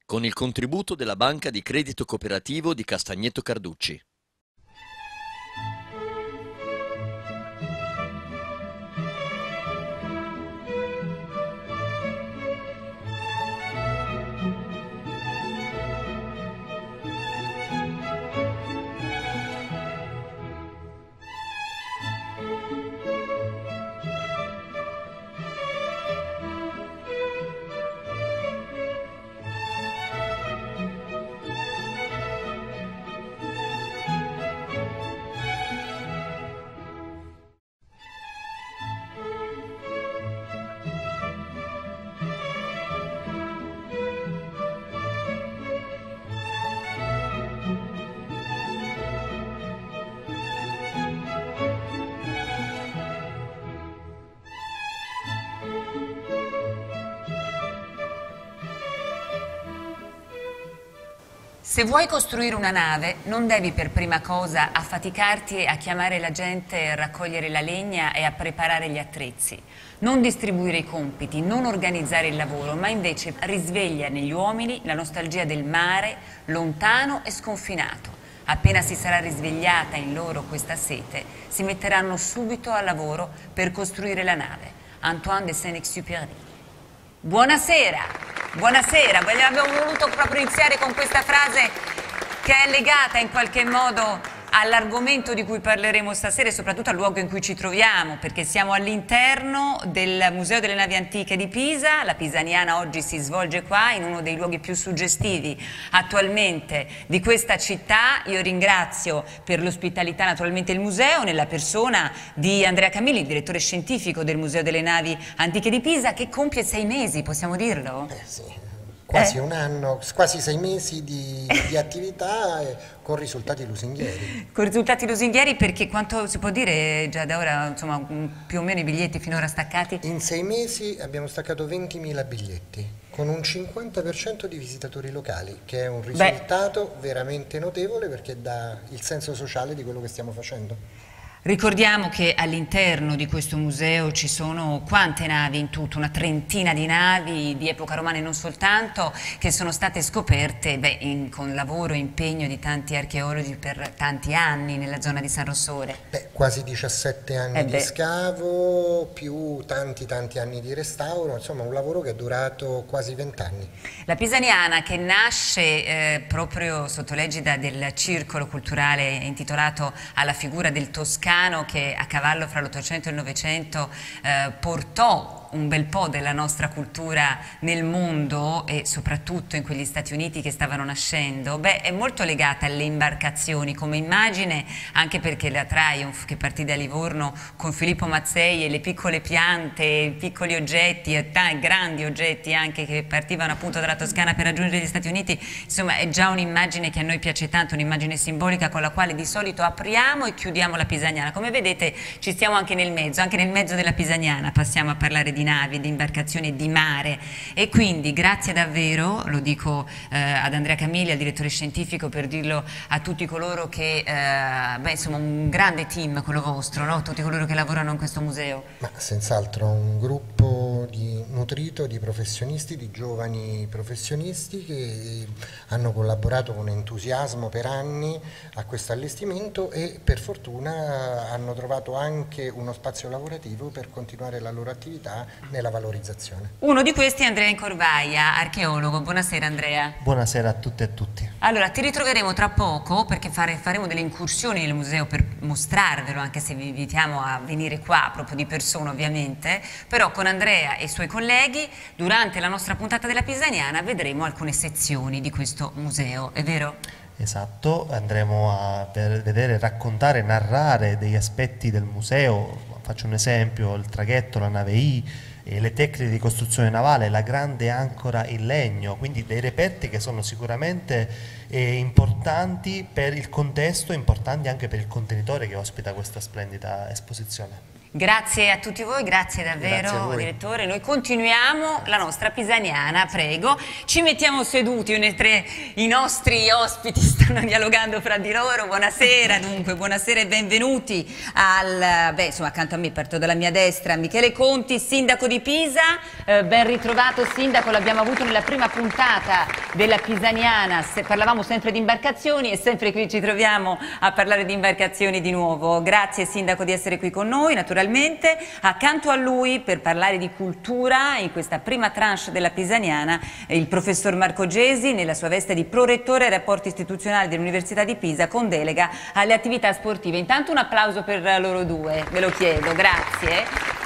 con il contributo della Banca di Credito Cooperativo di Castagneto Carducci. Se vuoi costruire una nave, non devi per prima cosa affaticarti a chiamare la gente a raccogliere la legna e a preparare gli attrezzi. Non distribuire i compiti, non organizzare il lavoro, ma invece risveglia negli uomini la nostalgia del mare, lontano e sconfinato. Appena si sarà risvegliata in loro questa sete, si metteranno subito al lavoro per costruire la nave. Antoine de Saint-Exupéry. Buonasera, buonasera, abbiamo voluto proprio iniziare con questa frase che è legata in qualche modo all'argomento di cui parleremo stasera e soprattutto al luogo in cui ci troviamo, perché siamo all'interno del Museo delle Navi Antiche di Pisa. La Pisaniana oggi si svolge qua in uno dei luoghi più suggestivi attualmente di questa città. Io ringrazio per l'ospitalità naturalmente il museo nella persona di Andrea Camilli, il direttore scientifico del Museo delle Navi Antiche di Pisa, che compie 6 mesi, possiamo dirlo? Sì. Quasi un anno, quasi 6 mesi di attività con risultati lusinghieri. Con risultati lusinghieri, perché quanto si può dire già da ora, insomma, più o meno i biglietti finora staccati? In 6 mesi abbiamo staccato 20.000 biglietti, con un 50% di visitatori locali, che è un risultato veramente notevole perché dà il senso sociale di quello che stiamo facendo. Ricordiamo che all'interno di questo museo ci sono quante navi in tutto? Una trentina di navi di epoca romana e non soltanto, che sono state scoperte con lavoro e impegno di tanti archeologi per tanti anni nella zona di San Rossore. Quasi 17 anni di scavo, più tanti anni di restauro, insomma un lavoro che è durato quasi 20 anni. La Pisaniana, che nasce proprio sotto l'egida del circolo culturale intitolato alla figura del Toscano, che a cavallo fra l'Ottocento e il Novecento portò un bel po' della nostra cultura nel mondo e soprattutto in quegli Stati Uniti che stavano nascendo, è molto legata alle imbarcazioni come immagine, anche perché la Triumph, che partì da Livorno con Filippo Mazzei, e le piccole piante, i piccoli oggetti e grandi oggetti anche che partivano appunto dalla Toscana per raggiungere gli Stati Uniti, insomma è già un'immagine che a noi piace tanto, un'immagine simbolica con la quale di solito apriamo e chiudiamo la Pisaniana. Come vedete ci stiamo anche nel mezzo della Pisaniana passiamo a parlare di navi, di imbarcazioni, di mare, e quindi grazie davvero, lo dico ad Andrea Camilli, al direttore scientifico, per dirlo a tutti coloro che, insomma un grande team quello vostro, no? Tutti coloro che lavorano in questo museo. Ma senz'altro un gruppo nutrito di professionisti, di giovani professionisti che hanno collaborato con entusiasmo per anni a questo allestimento e per fortuna hanno trovato anche uno spazio lavorativo per continuare la loro attività nella valorizzazione. Uno di questi è Andrea Incorvaia, archeologo. Buonasera Andrea. Buonasera a tutte e a tutti. Allora, ti ritroveremo tra poco perché faremo delle incursioni nel museo per mostrarvelo, anche se vi invitiamo a venire qua proprio di persona ovviamente, però con Andrea e i suoi colleghi durante la nostra puntata della Pisaniana vedremo alcune sezioni di questo museo, è vero? Esatto, andremo a vedere, raccontare, narrare degli aspetti del museo. Faccio un esempio: il traghetto, la nave I, le tecniche di costruzione navale, la grande ancora in legno, quindi dei reperti che sono sicuramente importanti per il contesto, importanti anche per il contenitore che ospita questa splendida esposizione. Grazie a tutti voi, grazie davvero direttore. Noi continuiamo la nostra Pisaniana, prego. Ci mettiamo seduti, i nostri ospiti stanno dialogando fra di loro. Buonasera dunque, buonasera e benvenuti insomma, accanto a me, parto dalla mia destra, Michele Conti, sindaco di Pisa. Ben ritrovato sindaco, l'abbiamo avuto nella prima puntata della Pisaniana. Parlavamo sempre di imbarcazioni e sempre qui ci troviamo a parlare di imbarcazioni di nuovo. Grazie sindaco di essere qui con noi, naturalmente. Accanto a lui per parlare di cultura in questa prima tranche della Pisaniana il professor Marco Gesi nella sua veste di prorettore ai rapporti istituzionali dell'Università di Pisa con delega alle attività sportive. Intanto un applauso per loro due, ve lo chiedo, grazie.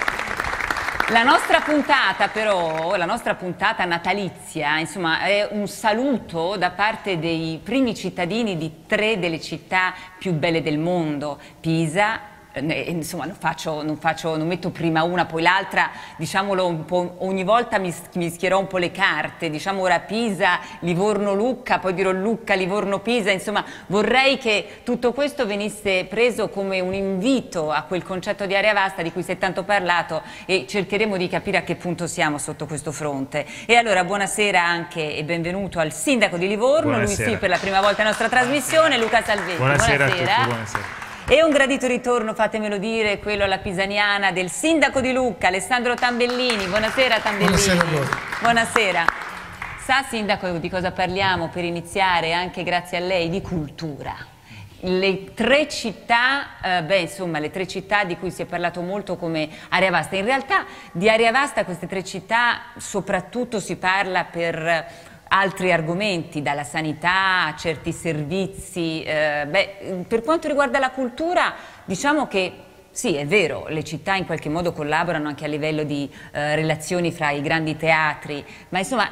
La nostra puntata però, la nostra puntata natalizia, insomma, è un saluto da parte dei primi cittadini di 3 delle città più belle del mondo, Pisa. Insomma non metto prima una poi l'altra, diciamolo un po', ogni volta mischierò un po' le carte, diciamo ora Pisa, Livorno, Lucca, poi dirò Lucca, Livorno, Pisa, insomma vorrei che tutto questo venisse preso come un invito a quel concetto di area vasta di cui si è tanto parlato e cercheremo di capire a che punto siamo sotto questo fronte. E allora buonasera anche e benvenuto al sindaco di Livorno, buonasera. Lui sì per la prima volta alla nostra trasmissione, Luca Salvetti. Buonasera a tutti, buonasera. E un gradito ritorno, fatemelo dire, quello alla Pisaniana del sindaco di Lucca, Alessandro Tambellini. Buonasera Tambellini. Buonasera a voi. Buonasera. Sa sindaco di cosa parliamo per iniziare, anche grazie a lei, di cultura. Le 3 città, insomma le 3 città di cui si è parlato molto come area vasta. In realtà di area vasta queste 3 città soprattutto si parla per altri argomenti, dalla sanità a certi servizi. Per quanto riguarda la cultura, diciamo che sì, è vero, le città in qualche modo collaborano anche a livello di relazioni fra i grandi teatri, ma insomma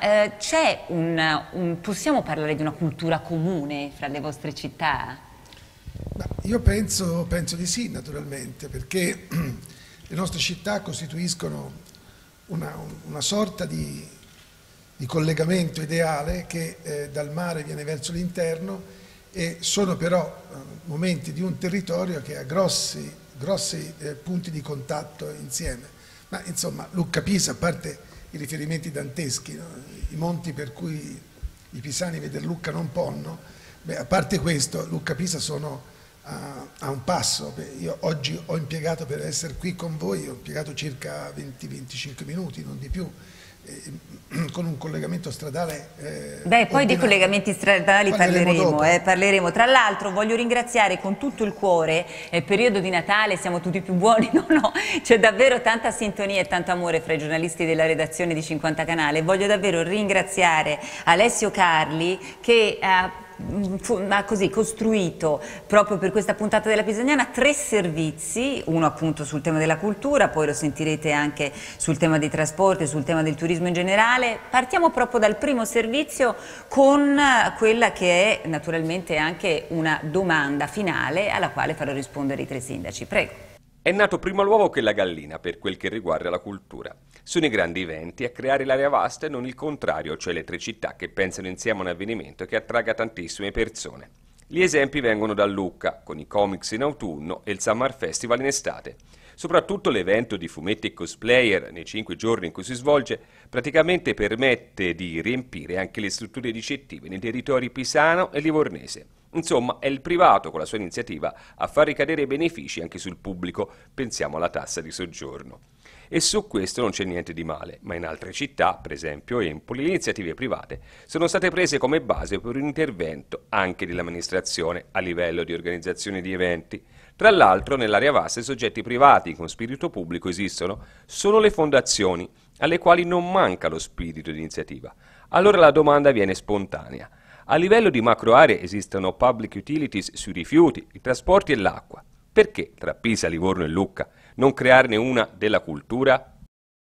possiamo parlare di una cultura comune fra le vostre città? Io penso di sì, naturalmente, perché le nostre città costituiscono una sorta di collegamento ideale che dal mare viene verso l'interno e sono però momenti di un territorio che ha grossi punti di contatto insieme. Ma insomma Lucca-Pisa, a parte i riferimenti danteschi, no? I monti per cui i pisani veder Lucca non ponno, a parte questo Lucca-Pisa sono a un passo. Io oggi ho impiegato, per essere qui con voi, ho impiegato circa 20-25 minuti, non di più, con un collegamento stradale poi di collegamenti stradali parleremo. Tra l'altro voglio ringraziare con tutto il cuore, è periodo di Natale, siamo tutti più buoni, no, c'è davvero tanta sintonia e tanto amore fra i giornalisti della redazione di 50 Canale. Voglio davvero ringraziare Alessio Carli che ha così costruito proprio per questa puntata della Pisaniana 3 servizi, uno appunto sul tema della cultura, poi lo sentirete anche sul tema dei trasporti, sul tema del turismo in generale. Partiamo proprio dal primo servizio con quella che è naturalmente anche una domanda finale alla quale farò rispondere i 3 sindaci. Prego. È nato prima l'uovo che la gallina per quel che riguarda la cultura. Sono i grandi eventi a creare l'area vasta e non il contrario, cioè le 3 città che pensano insieme a un avvenimento che attragga tantissime persone. Gli esempi vengono da Lucca, con i comics in autunno e il Summer Festival in estate. Soprattutto l'evento di fumetti e cosplayer, nei 5 giorni in cui si svolge, praticamente permette di riempire anche le strutture ricettive nei territori pisano e livornese. Insomma, è il privato con la sua iniziativa a far ricadere i benefici anche sul pubblico, pensiamo alla tassa di soggiorno. E su questo non c'è niente di male, ma in altre città, per esempio Empoli, le iniziative private sono state prese come base per un intervento anche dell'amministrazione a livello di organizzazione di eventi. Tra l'altro, nell'area vasta i soggetti privati con spirito pubblico esistono, sono le fondazioni, alle quali non manca lo spirito di iniziativa. Allora la domanda viene spontanea. A livello di macro aree esistono public utilities sui rifiuti, i trasporti e l'acqua. Perché tra Pisa, Livorno e Lucca non crearne una della cultura?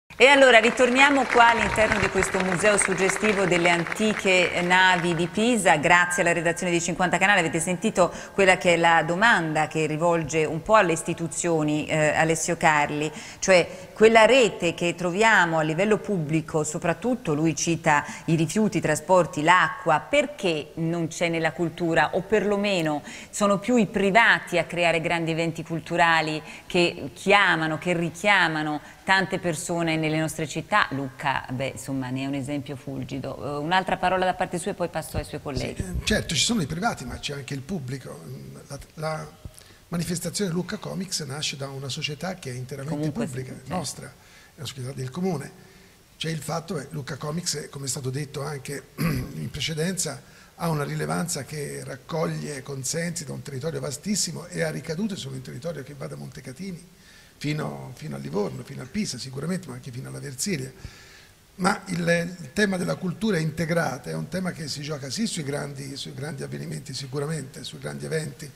E allora ritorniamo qua all'interno di questo museo suggestivo delle antiche navi di Pisa. Grazie alla redazione di 50 Canale avete sentito quella che è la domanda che rivolge un po' alle istituzioni, Alessio Carli, cioè quella rete che troviamo a livello pubblico, soprattutto lui cita i rifiuti, i trasporti, l'acqua, perché non c'è nella cultura, o perlomeno sono più i privati a creare grandi eventi culturali che chiamano, che richiamano tante persone nelle nostre città. Lucca, beh, insomma, ne è un esempio fulgido. Un'altra parola da parte sua e poi passo ai suoi colleghi. Sì, certo, ci sono i privati, ma c'è anche il pubblico. La manifestazione Lucca Comics nasce da una società che è interamente Comunque, pubblica, certo. nostra, è una società del comune. C'è il fatto che Lucca Comics, come è stato detto anche in precedenza, ha una rilevanza che raccoglie consensi da un territorio vastissimo e ha ricadute su un territorio che va da Montecatini fino a Livorno, fino a Pisa sicuramente, ma anche fino alla Versilia. Ma il tema della cultura integrata è un tema che si gioca sì sui grandi avvenimenti sicuramente, sui grandi eventi,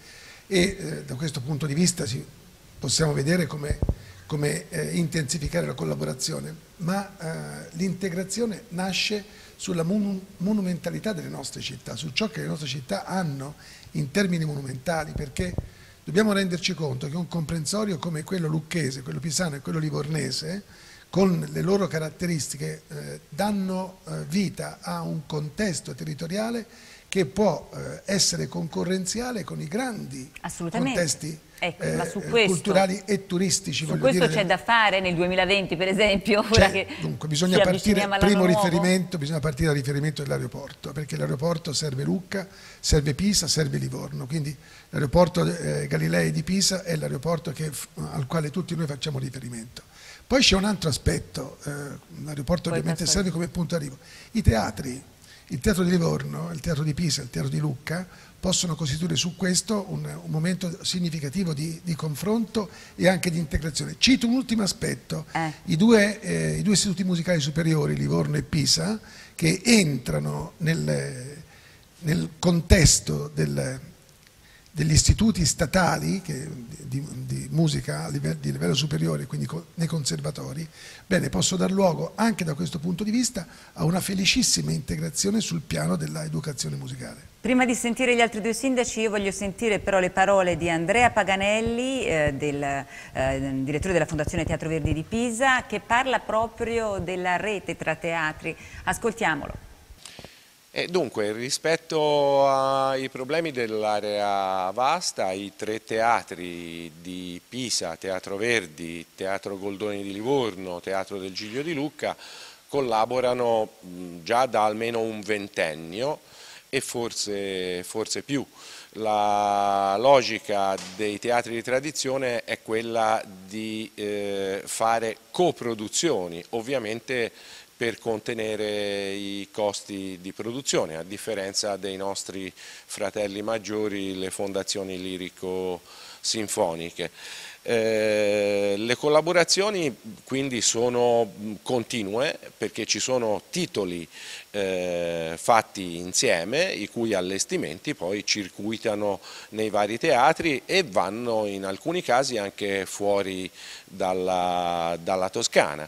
e da questo punto di vista possiamo vedere come intensificare la collaborazione, ma l'integrazione nasce sulla monumentalità delle nostre città, su ciò che le nostre città hanno in termini monumentali, perché dobbiamo renderci conto che un comprensorio come quello lucchese, quello pisano e quello livornese, con le loro caratteristiche, danno vita a un contesto territoriale che può essere concorrenziale con i grandi contesti ma su questo, culturali e turistici. Su questo c'è da fare nel 2020, per esempio. Dunque bisogna partire dal riferimento dell'aeroporto, perché l'aeroporto serve Lucca, serve Pisa, serve Livorno, quindi l'aeroporto Galilei di Pisa è l'aeroporto al quale tutti noi facciamo riferimento. Poi c'è un altro aspetto, l'aeroporto ovviamente serve come punto d'arrivo. I teatri, il teatro di Livorno, il teatro di Pisa, il teatro di Lucca possono costituire su questo un momento significativo di confronto e anche di integrazione. Cito un ultimo aspetto, i due istituti musicali superiori, Livorno e Pisa, che entrano nel contesto degli istituti statali di musica di livello superiore, quindi nei conservatori, bene, posso dar luogo anche da questo punto di vista a una felicissima integrazione sul piano dell'educazione musicale. Prima di sentire gli altri due sindaci io voglio sentire però le parole di Andrea Paganelli, direttore della Fondazione Teatro Verdi di Pisa, che parla proprio della rete tra teatri. Ascoltiamolo. Dunque, rispetto ai problemi dell'area vasta, i tre teatri di Pisa, Teatro Verdi, Teatro Goldoni di Livorno, Teatro del Giglio di Lucca, collaborano già da almeno un ventennio e forse più. La logica dei teatri di tradizione è quella di fare coproduzioni, ovviamente per contenere i costi di produzione, a differenza dei nostri fratelli maggiori, le fondazioni lirico-sinfoniche. Le collaborazioni quindi sono continue perché ci sono titoli fatti insieme, i cui allestimenti poi circuitano nei vari teatri e vanno in alcuni casi anche fuori dalla Toscana.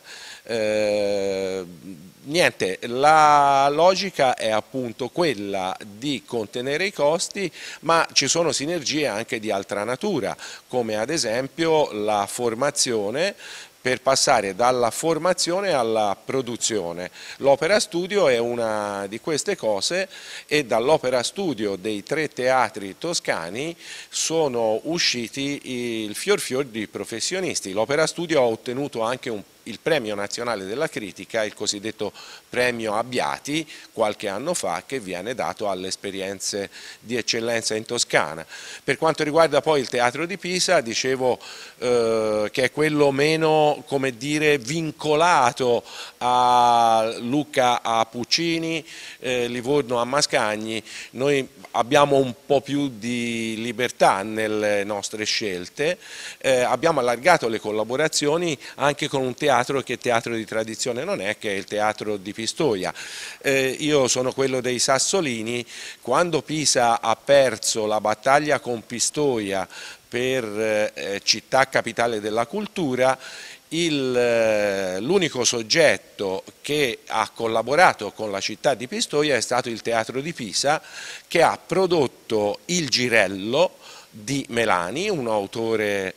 Niente, la logica è appunto quella di contenere i costi, ma ci sono sinergie anche di altra natura, come ad esempio la formazione, per passare dalla formazione alla produzione. L'opera studio è una di queste cose e dall'opera studio dei tre teatri toscani sono usciti il fior di professionisti. L'opera studio ha ottenuto anche il premio nazionale della critica, il cosiddetto premio Abbiati, qualche anno fa, che viene dato alle esperienze di eccellenza in Toscana. Per quanto riguarda poi il teatro di Pisa, dicevo che è quello meno, come dire, vincolato a Lucca a Puccini, Livorno a Mascagni. Noi abbiamo un po' più di libertà nelle nostre scelte, abbiamo allargato le collaborazioni anche con un teatro che teatro di tradizione non è, che è il teatro di Pistoia. Io sono quello dei Sassolini. Quando Pisa ha perso la battaglia con Pistoia per città capitale della cultura, l'unico soggetto che ha collaborato con la città di Pistoia è stato il Teatro di Pisa, che ha prodotto Il Girello di Melani, un autore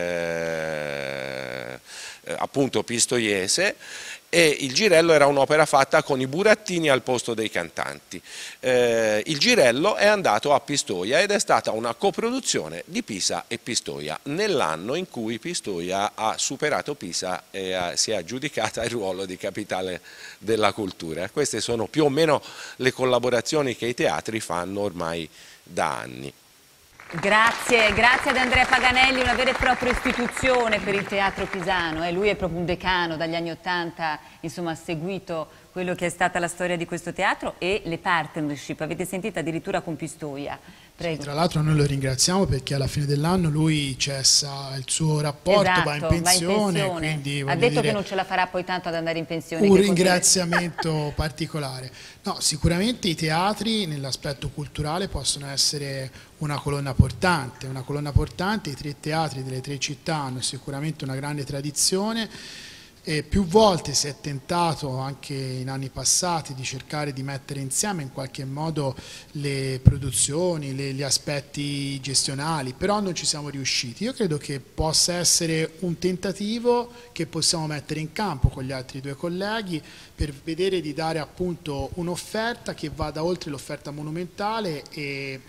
appunto pistoiese, e Il Girello era un'opera fatta con i burattini al posto dei cantanti. Il Girello è andato a Pistoia ed è stata una coproduzione di Pisa e Pistoia, nell'anno in cui Pistoia ha superato Pisa e si è aggiudicata il ruolo di capitale della cultura. Queste sono più o meno le collaborazioni che i teatri fanno ormai da anni. Grazie, grazie ad Andrea Paganelli, una vera e propria istituzione per il teatro pisano. Lui è proprio un decano, dagli anni '80, insomma, ha seguito quello che è stata la storia di questo teatro e le partnership, avete sentito addirittura con Pistoia. Prego. Sì, tra l'altro noi lo ringraziamo perché alla fine dell'anno lui cessa il suo rapporto, Esatto, va in pensione. Va in pensione. Quindi, ha detto che non ce la farà poi tanto ad andare in pensione. Un ringraziamento particolare. No, sicuramente i teatri nell'aspetto culturale possono essere una colonna portante. I 3 teatri delle 3 città hanno sicuramente una grande tradizione. E più volte si è tentato anche in anni passati di cercare di mettere insieme in qualche modo le produzioni, gli aspetti gestionali, però non ci siamo riusciti. Io credo che possa essere un tentativo che possiamo mettere in campo con gli altri 2 colleghi per vedere di dare appunto un'offerta che vada oltre l'offerta monumentale e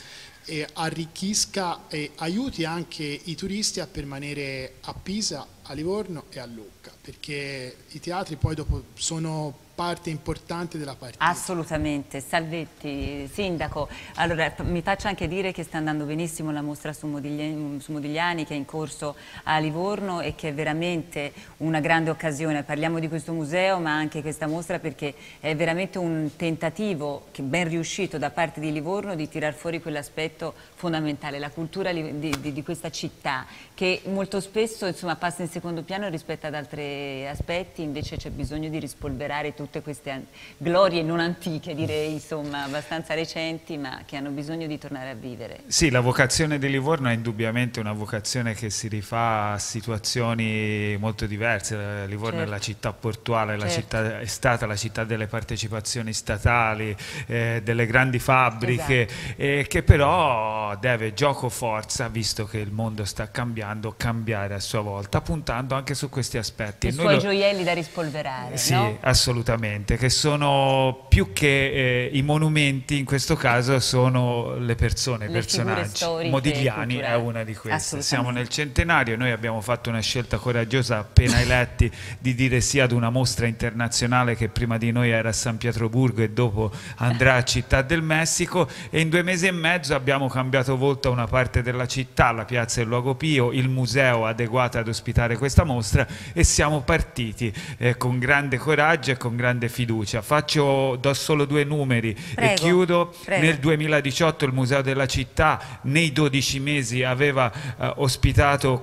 arricchisca e aiuti anche i turisti a permanere a Pisa, a Livorno e a Lucca, perché i teatri poi dopo sono parte importante della partita. Assolutamente. Salvetti, Sindaco, allora mi faccio anche dire che sta andando benissimo la mostra su Modigliani che è in corso a Livorno e che è veramente una grande occasione. Parliamo di questo museo ma anche questa mostra perché è veramente un tentativo che ben riuscito da parte di Livorno di tirar fuori quell'aspetto fondamentale, la cultura di questa città che molto spesso insomma, passa in secondo piano rispetto ad altri aspetti, invece c'è bisogno di rispolverare tutte queste glorie non antiche, direi insomma abbastanza recenti, ma che hanno bisogno di tornare a vivere. Sì, la vocazione di Livorno è indubbiamente una vocazione che si rifà a situazioni molto diverse. Livorno certo. È la città portuale, certo. È stata la città delle partecipazioni statali, delle grandi fabbriche, esatto. Che però deve gioco forza, visto che il mondo sta cambiando, cambiare a sua volta, puntando anche su questi aspetti. I suoi gioielli da rispolverare, sì, no? Assolutamente, che sono più che i monumenti, in questo caso sono le persone, i personaggi. Modigliani è una di queste. Siamo nel centenario, noi abbiamo fatto una scelta coraggiosa appena eletti di dire sì ad una mostra internazionale che prima di noi era a San Pietroburgo e dopo andrà a Città del Messico, e in 2 mesi e mezzo abbiamo cambiato volto a una parte della città, la piazza del Luogo Pio, il museo adeguato ad ospitare questa mostra, e siamo partiti con grande coraggio e con grande fiducia. Do solo 2 numeri. Prego, e chiudo. Prego. Nel 2018 il Museo della Città nei 12 mesi aveva ospitato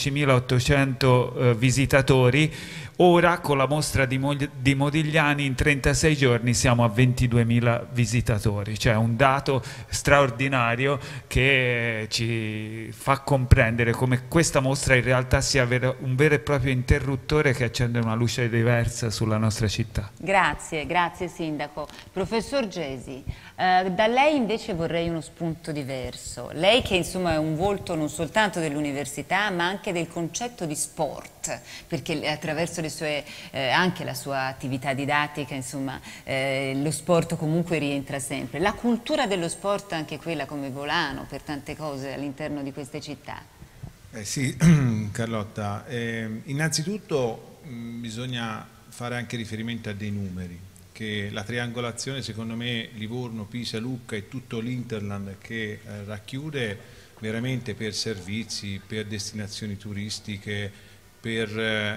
15.800 visitatori. Ora con la mostra di Modigliani in 36 giorni siamo a 22.000 visitatori, cioè un dato straordinario che ci fa comprendere come questa mostra in realtà sia un vero e proprio interruttore che accende una luce diversa sulla nostra città. Grazie, grazie Sindaco. Professor Gesi, da lei invece vorrei uno spunto diverso. Lei che insomma è un volto non soltanto dell'università ma anche del concetto di sport, perché attraverso anche la sua attività didattica, insomma, lo sport comunque rientra sempre. La cultura dello sport, anche quella come volano per tante cose all'interno di queste città. Sì, Carlotta, innanzitutto bisogna fare anche riferimento a dei numeri, che la triangolazione secondo me Livorno, Pisa, Lucca e tutto l'Interland che racchiude veramente per servizi, per destinazioni turistiche, per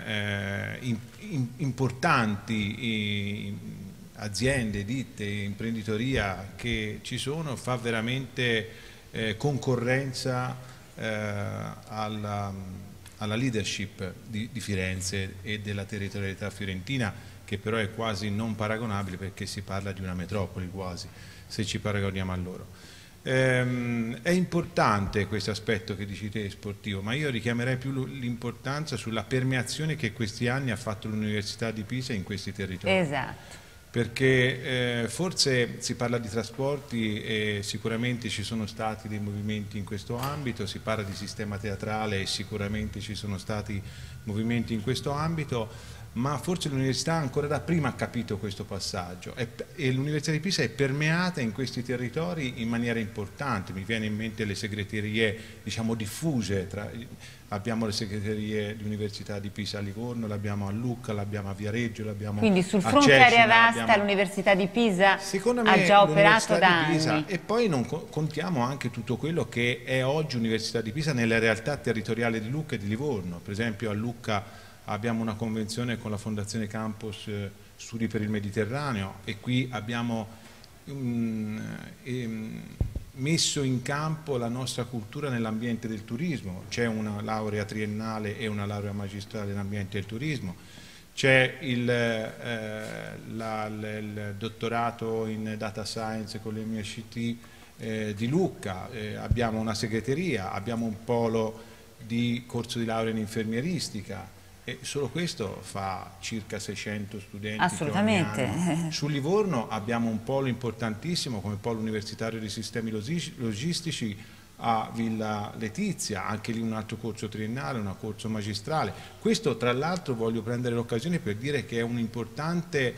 importanti aziende, ditte, imprenditoria che ci sono, fa veramente concorrenza alla leadership di Firenze e della territorialità fiorentina, che però è quasi non paragonabile perché si parla di una metropoli quasi, se ci paragoniamo a loro. È importante questo aspetto che dici te sportivo, ma io richiamerei più l'importanza sulla permeazione che questi anni ha fatto l'Università di Pisa in questi territori. Esatto. Perché forse si parla di trasporti e sicuramente ci sono stati dei movimenti in questo ambito, si parla di sistema teatrale e sicuramente ci sono stati movimenti in questo ambito, ma forse l'università ancora da prima ha capito questo passaggio e l'Università di Pisa è permeata in questi territori in maniera importante. Mi viene in mente le segreterie, diciamo, diffuse, abbiamo le segreterie di Università di Pisa a Livorno, l'abbiamo a Lucca, l'abbiamo a Viareggio, l'abbiamo a Cecina. Quindi sul fronte area vasta l'Università di Pisa ha già operato da anni. E poi non contiamo anche tutto quello che è oggi Università di Pisa nella realtà territoriale di Lucca e di Livorno. Per esempio a Lucca abbiamo una convenzione con la Fondazione Campus Studi per il Mediterraneo e qui abbiamo messo in campo la nostra cultura nell'ambiente del turismo. C'è una laurea triennale e una laurea magistrale nell'ambiente del turismo, c'è il dottorato in data science con l'MICT di Lucca, abbiamo una segreteria, abbiamo un polo di corso di laurea in infermieristica. E solo questo fa circa 600 studenti. Assolutamente. Che ogni anno. Su Livorno abbiamo un polo importantissimo come polo universitario di sistemi logistici a Villa Letizia, anche lì un altro corso triennale, un corso magistrale. Questo tra l'altro voglio prendere l'occasione per dire che è un importante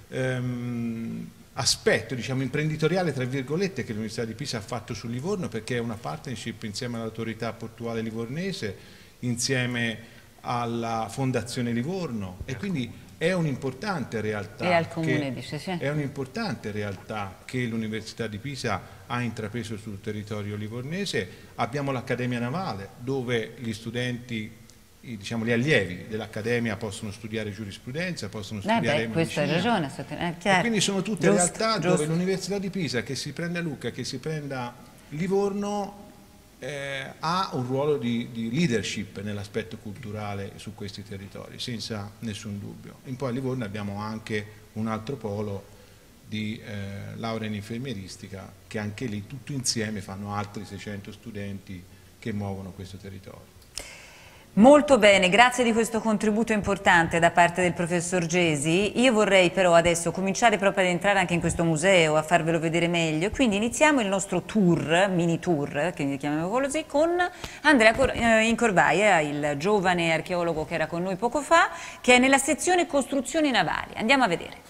aspetto, diciamo, imprenditoriale tra virgolette che l'Università di Pisa ha fatto su Livorno, perché è una partnership insieme all'autorità portuale livornese, insieme alla Fondazione Livorno e quindi è un'importante realtà. E al Comune, dice, sì. È un'importante realtà che l'Università di Pisa ha intrapreso sul territorio livornese. Abbiamo l'Accademia Navale dove gli studenti, diciamo gli allievi dell'Accademia possono studiare giurisprudenza, possono studiare questo hai ragione. E quindi sono tutte realtà dove l'Università di Pisa, che si prenda Lucca, che si prenda Livorno, ha un ruolo di leadership nell'aspetto culturale su questi territori, senza nessun dubbio. In poi a Livorno abbiamo anche un altro polo di laurea in infermieristica che anche lì tutto insieme fanno altri 600 studenti che muovono questo territorio. Molto bene, grazie di questo contributo importante da parte del professor Gesi. Io vorrei però adesso cominciare proprio ad entrare anche in questo museo, a farvelo vedere meglio. Quindi iniziamo il nostro tour, mini tour, che chiamiamo così, con Andrea Incorvaia, il giovane archeologo che era con noi poco fa, che è nella sezione costruzioni navali. Andiamo a vedere.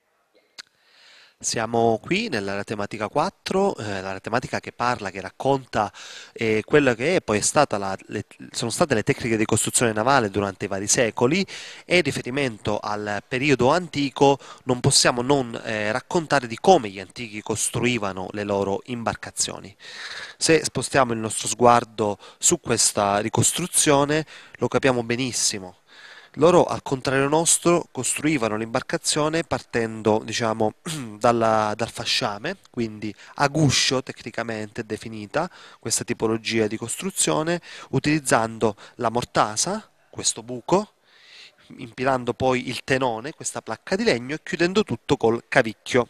Siamo qui nella tematica 4, la tematica che parla, che racconta quello che è poi sono state le tecniche di costruzione navale durante i vari secoli, e in riferimento al periodo antico non possiamo non raccontare di come gli antichi costruivano le loro imbarcazioni. Se spostiamo il nostro sguardo su questa ricostruzione lo capiamo benissimo. Loro, al contrario nostro, costruivano l'imbarcazione partendo, diciamo, dal fasciame, quindi a guscio tecnicamente definita questa tipologia di costruzione, utilizzando la mortasa, questo buco, impilando poi il tenone, questa placca di legno, e chiudendo tutto col cavicchio.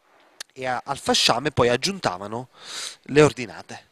E al fasciame poi aggiuntavano le ordinate.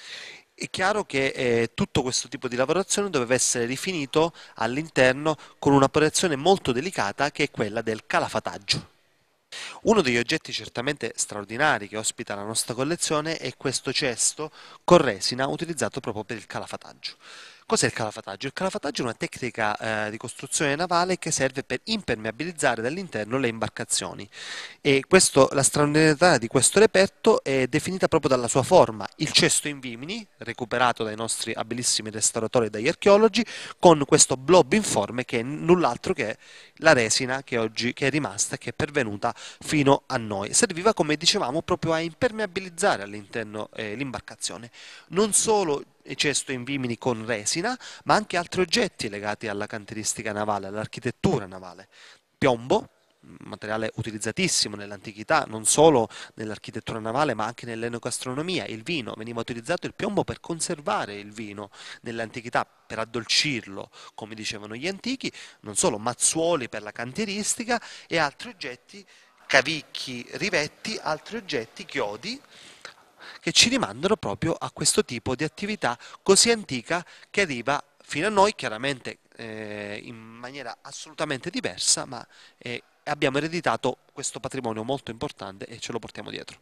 È chiaro che tutto questo tipo di lavorazione doveva essere rifinito all'interno con un'operazione molto delicata, che è quella del calafataggio. Uno degli oggetti certamente straordinari che ospita la nostra collezione è questo cesto con resina utilizzato proprio per il calafataggio. Cos'è il calafataggio? Il calafataggio è una tecnica di costruzione navale che serve per impermeabilizzare dall'interno le imbarcazioni, e la straordinarietà di questo reperto è definita proprio dalla sua forma: il cesto in vimini, recuperato dai nostri abilissimi restauratori e dagli archeologi, con questo blob informe che è null'altro che la resina che oggi è rimasta e che è pervenuta fino a noi. Serviva, come dicevamo, proprio a impermeabilizzare all'interno l'imbarcazione. Non solo cesto in vimini con resina, ma anche altri oggetti legati alla canteristica navale, all'architettura navale. Piombo, materiale utilizzatissimo nell'antichità, non solo nell'architettura navale ma anche nell'enogastronomia. Il vino, veniva utilizzato il piombo per conservare il vino nell'antichità, per addolcirlo, come dicevano gli antichi. Non solo, mazzuoli per la cantieristica e altri oggetti, cavicchi, rivetti, altri oggetti, chiodi, che ci rimandano proprio a questo tipo di attività così antica che arriva fino a noi, chiaramente in maniera assolutamente diversa, ma abbiamo ereditato questo patrimonio molto importante e ce lo portiamo dietro.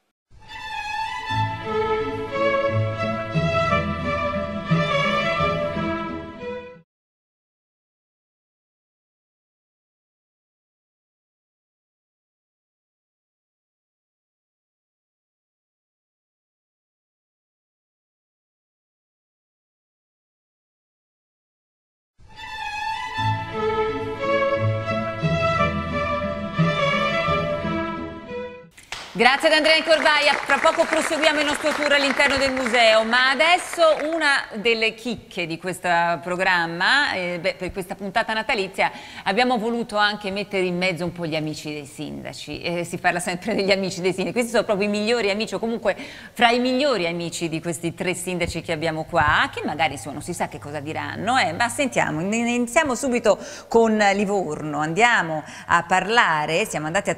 Grazie ad Andrea Incorvaia, fra poco proseguiamo il nostro tour all'interno del museo, ma adesso una delle chicche di questo programma, per questa puntata natalizia, abbiamo voluto anche mettere in mezzo un po' gli amici dei sindaci, si parla sempre degli amici dei sindaci, questi sono proprio i migliori amici, o comunque fra i migliori amici di questi 3 sindaci che abbiamo qua, che magari non si sa che cosa diranno, ma sentiamo, iniziamo subito con Livorno, andiamo a parlare, siamo andati a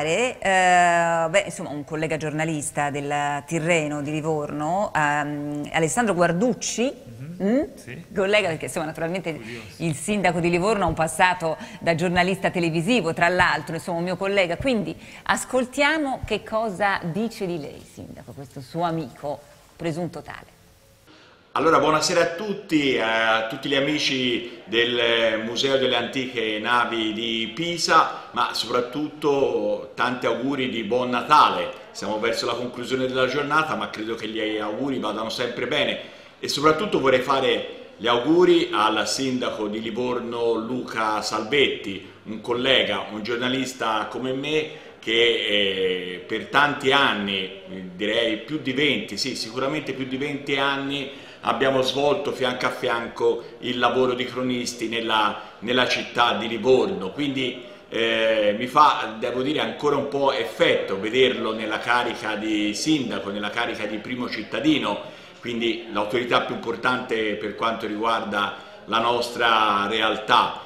trovare, insomma, un collega giornalista del Tirreno di Livorno, Alessandro Guarducci, sì. Collega, perché insomma naturalmente il sindaco di Livorno ha un passato da giornalista televisivo, tra l'altro, insomma un mio collega, quindi ascoltiamo che cosa dice di lei, sindaco, questo suo amico presunto tale. Allora, buonasera a tutti gli amici del Museo delle Antiche Navi di Pisa, ma soprattutto tanti auguri di buon Natale. Siamo verso la conclusione della giornata, ma credo che gli auguri vadano sempre bene e soprattutto vorrei fare gli auguri al sindaco di Livorno Luca Salvetti, un collega, un giornalista come me, che per tanti anni, direi più di 20, sì, sicuramente più di 20 anni, abbiamo svolto fianco a fianco il lavoro di cronisti nella città di Livorno, quindi mi fa, devo dire, ancora un po' effetto vederlo nella carica di sindaco, nella carica di primo cittadino, quindi l'autorità più importante per quanto riguarda la nostra realtà.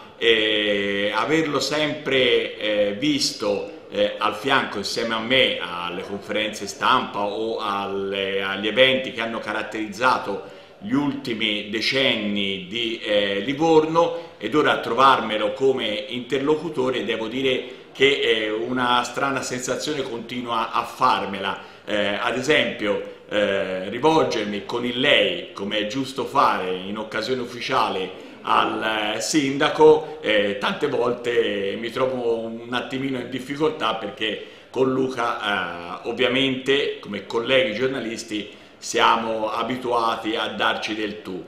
Averlo sempre visto al fianco insieme a me alle conferenze stampa o agli eventi che hanno caratterizzato gli ultimi decenni di Livorno, ed ora trovarmelo come interlocutore, devo dire che una strana sensazione continua a farmela. Ad esempio rivolgermi con il lei, come è giusto fare in occasione ufficiale, al sindaco, tante volte mi trovo un attimino in difficoltà, perché con Luca ovviamente come colleghi giornalisti siamo abituati a darci del tu.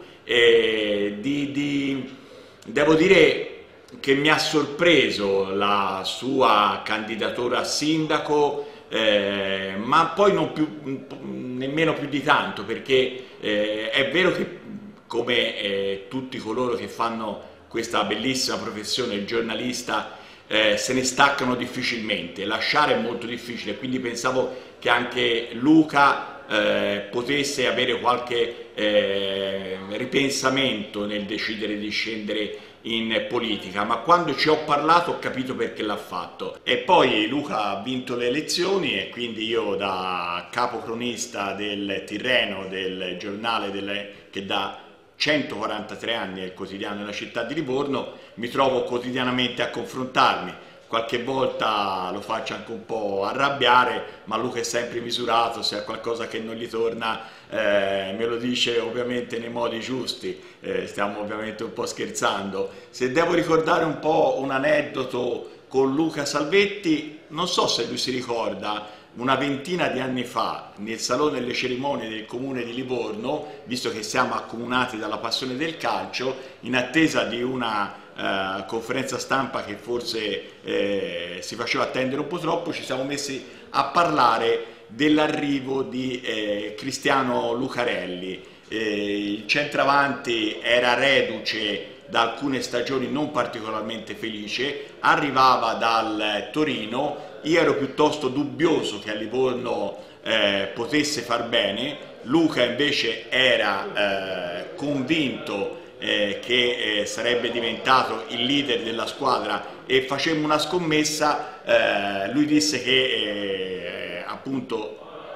Devo dire che mi ha sorpreso la sua candidatura a sindaco, ma poi nemmeno più di tanto, perché è vero che come tutti coloro che fanno questa bellissima professione, il giornalista, se ne staccano difficilmente, lasciare è molto difficile, quindi pensavo che anche Luca potesse avere qualche ripensamento nel decidere di scendere in politica, ma quando ci ho parlato ho capito perché l'ha fatto. E poi Luca ha vinto le elezioni e quindi io, da capocronista del Tirreno, del giornale che da 143 anni è il quotidiano della città di Livorno, mi trovo quotidianamente a confrontarmi. Qualche volta lo faccio anche un po' arrabbiare, ma Luca è sempre misurato, se ha qualcosa che non gli torna me lo dice ovviamente nei modi giusti, stiamo ovviamente un po' scherzando. Se devo ricordare un po' un aneddoto con Luca Salvetti, non so se lui si ricorda, una ventina di anni fa nel Salone delle Cerimonie del Comune di Livorno, visto che siamo accomunati dalla passione del calcio, in attesa di una conferenza stampa che forse si faceva attendere un po' troppo, ci siamo messi a parlare dell'arrivo di Cristiano Lucarelli. Il centravanti era reduce da alcune stagioni non particolarmente felice, arrivava dal Torino, io ero piuttosto dubbioso che a Livorno potesse far bene, Luca invece era convinto che sarebbe diventato il leader della squadra, e facemmo una scommessa. Lui disse che appunto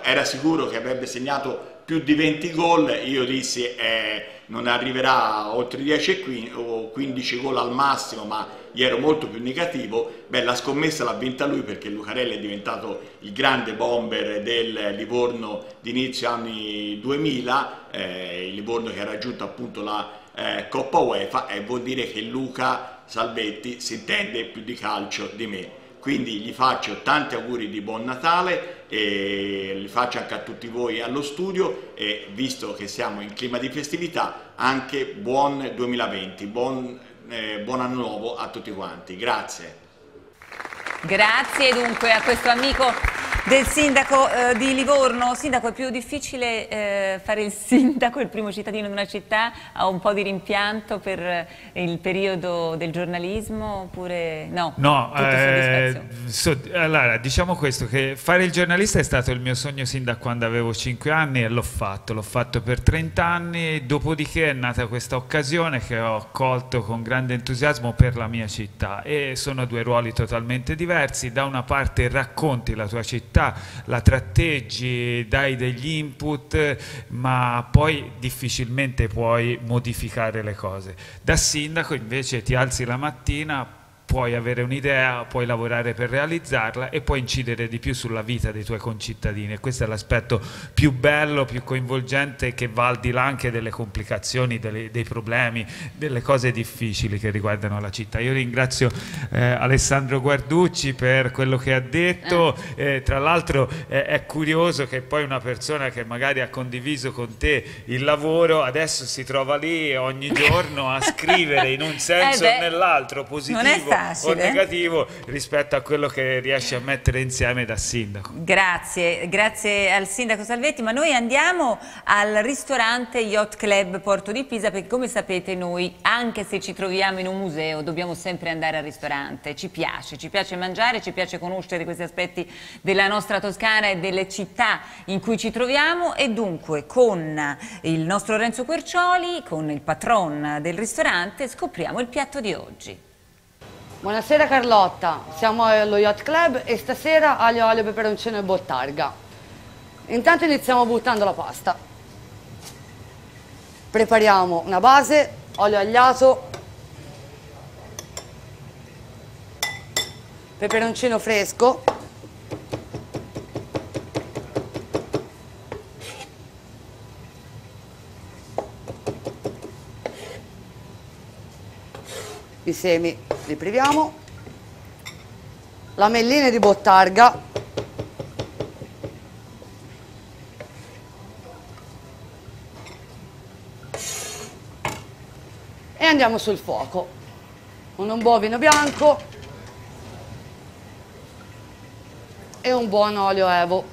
era sicuro che avrebbe segnato più di 20 gol, io dissi non arriverà a oltre 10 o 15 gol al massimo, ma io ero molto più negativo. Beh, la scommessa l'ha vinta lui, perché Lucarelli è diventato il grande bomber del Livorno di inizio anni 2000, il Livorno che ha raggiunto appunto la Coppa UEFA, e vuol dire che Luca Salvetti si intende più di calcio di me. Quindi gli faccio tanti auguri di buon Natale e li faccio anche a tutti voi allo studio, e visto che siamo in clima di festività, anche buon 2020, buon anno nuovo a tutti quanti. Grazie. Grazie dunque a questo amico del sindaco di Livorno. Sindaco, è più difficile fare il sindaco, il primo cittadino di una città? Ha un po' di rimpianto per il periodo del giornalismo oppure no? No, allora diciamo questo, che fare il giornalista è stato il mio sogno sin da quando avevo 5 anni e l'ho fatto per 30 anni, dopodiché è nata questa occasione che ho colto con grande entusiasmo per la mia città, e sono due ruoli totalmente diversi. Da una parte racconti la tua città, la tratteggi, dai degli input, ma poi difficilmente puoi modificare le cose. Da sindaco invece ti alzi la mattina, puoi avere un'idea, puoi lavorare per realizzarla e puoi incidere di più sulla vita dei tuoi concittadini, e questo è l'aspetto più bello, più coinvolgente, che va al di là anche delle complicazioni, dei problemi, delle cose difficili che riguardano la città. Io ringrazio Alessandro Guarducci per quello che ha detto, tra l'altro è curioso che poi una persona che magari ha condiviso con te il lavoro adesso si trova lì ogni giorno a scrivere in un senso o nell'altro, positivo o negativo, rispetto a quello che riesce a mettere insieme da sindaco. Grazie, grazie al sindaco Salvetti, ma noi andiamo al ristorante Yacht Club Porto di Pisa, perché come sapete noi, anche se ci troviamo in un museo, dobbiamo sempre andare al ristorante. Ci piace mangiare, ci piace conoscere questi aspetti della nostra Toscana e delle città in cui ci troviamo, e dunque con il nostro Renzo Quercioli, con il patron del ristorante, scopriamo il piatto di oggi. Buonasera Carlotta, siamo allo Yacht Club e stasera aglio, olio, peperoncino e bottarga. Intanto iniziamo buttando la pasta. Prepariamo una base, olio agliato, peperoncino fresco, i semi li priviamo, lamelline di bottarga, e andiamo sul fuoco con un buon vino bianco e un buon olio Evo.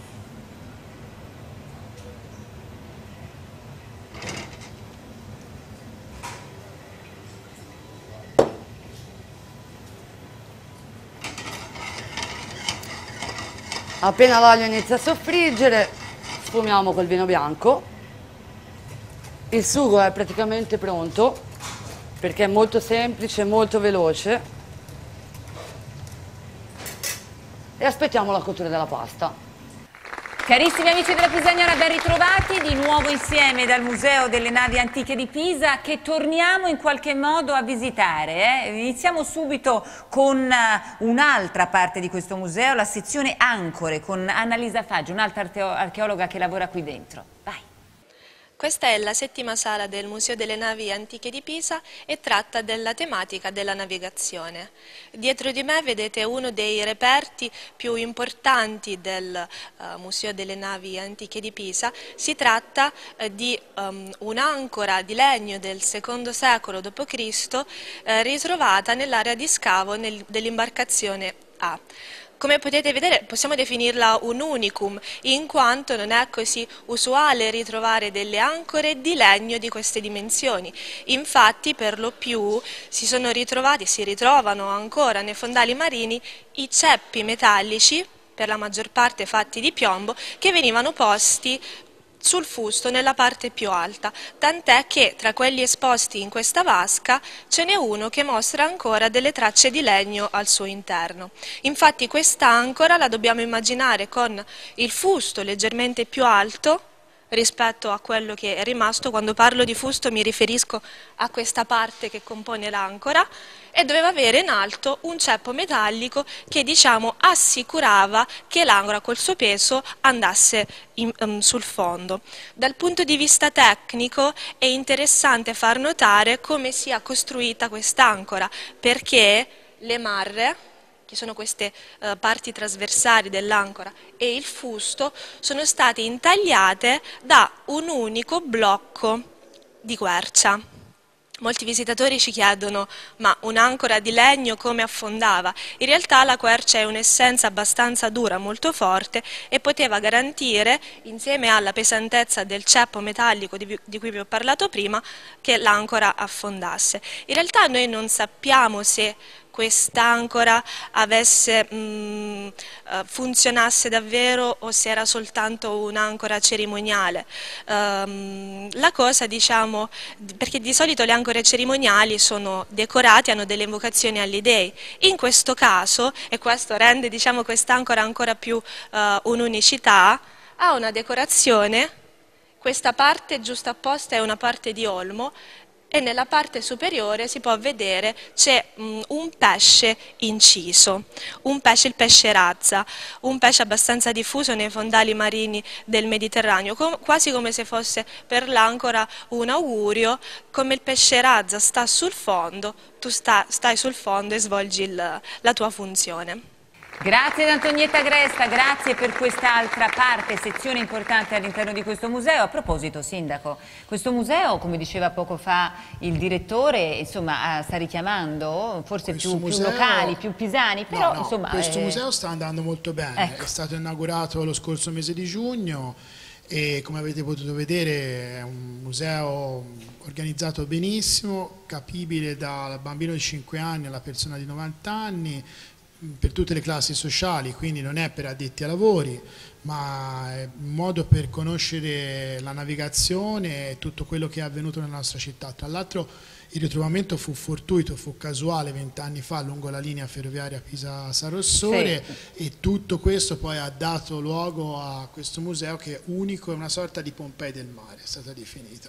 Appena l'olio inizia a soffriggere, sfumiamo col vino bianco. Il sugo è praticamente pronto, perché è molto semplice, molto veloce. E aspettiamo la cottura della pasta. Carissimi amici della Pisagnola, ben ritrovati di nuovo insieme dal Museo delle Navi Antiche di Pisa, che torniamo in qualche modo a visitare. Iniziamo subito con un'altra parte di questo museo, la sezione Ancore, con Annalisa Faggi, un'altra archeologa che lavora qui dentro. Vai! Questa è la 7ª sala del Museo delle Navi Antiche di Pisa e tratta della tematica della navigazione. Dietro di me vedete uno dei reperti più importanti del Museo delle Navi Antiche di Pisa. Si tratta di un'ancora di legno del II secolo d.C. Ritrovata nell'area di scavo dell'imbarcazione A. Come potete vedere possiamo definirla un unicum, in quanto non è così usuale ritrovare delle ancore di legno di queste dimensioni. Infatti per lo più si ritrovano ancora nei fondali marini i ceppi metallici, per la maggior parte fatti di piombo, che venivano posti sul fusto nella parte più alta, tant'è che tra quelli esposti in questa vasca ce n'è uno che mostra ancora delle tracce di legno al suo interno. Infatti questa ancora la dobbiamo immaginare con il fusto leggermente più alto rispetto a quello che è rimasto. Quando parlo di fusto mi riferisco a questa parte che compone l'ancora, e doveva avere in alto un ceppo metallico che, diciamo, assicurava che l'ancora col suo peso andasse sul fondo. Dal punto di vista tecnico è interessante far notare come sia costruita quest'ancora, perché le marre, che sono queste parti trasversali dell'ancora, e il fusto sono state intagliate da un unico blocco di quercia. Molti visitatori ci chiedono: ma un'ancora di legno come affondava? In realtà la quercia è un'essenza abbastanza dura, molto forte, e poteva garantire, insieme alla pesantezza del ceppo metallico di cui vi ho parlato prima, che l'ancora affondasse. In realtà noi non sappiamo se quest'ancora funzionasse davvero o se era soltanto un'ancora cerimoniale. La cosa, diciamo, perché di solito le ancore cerimoniali sono decorate, hanno delle invocazioni agli dei. In questo caso, e questo rende, diciamo, quest'ancora ancora più un'unicità, ha una decorazione. Questa parte giustapposta è una parte di olmo, e nella parte superiore si può vedere c'è un pesce inciso, il pesce razza, un pesce abbastanza diffuso nei fondali marini del Mediterraneo, quasi come se fosse per l'ancora un augurio: come il pesce razza sta sul fondo, tu stai sul fondo e svolgi la tua funzione. Grazie ad Antonietta Agresta, grazie per quest'altra parte, sezione importante all'interno di questo museo. A proposito, Sindaco, questo museo, come diceva poco fa il direttore, insomma, sta richiamando forse più locali, più pisani, però insomma... Questo museo sta andando molto bene, ecco. È stato inaugurato lo scorso mese di giugno e, come avete potuto vedere, è un museo organizzato benissimo, capibile dal bambino di 5 anni alla persona di 90 anni, per tutte le classi sociali, quindi non è per addetti ai lavori, ma è un modo per conoscere la navigazione e tutto quello che è avvenuto nella nostra città. Tra l'altro il ritrovamento fu fortuito, fu casuale 20 anni fa lungo la linea ferroviaria Pisa-San Rossore, sì. E tutto questo poi ha dato luogo a questo museo che è unico, è una sorta di Pompei del mare, è stata definita.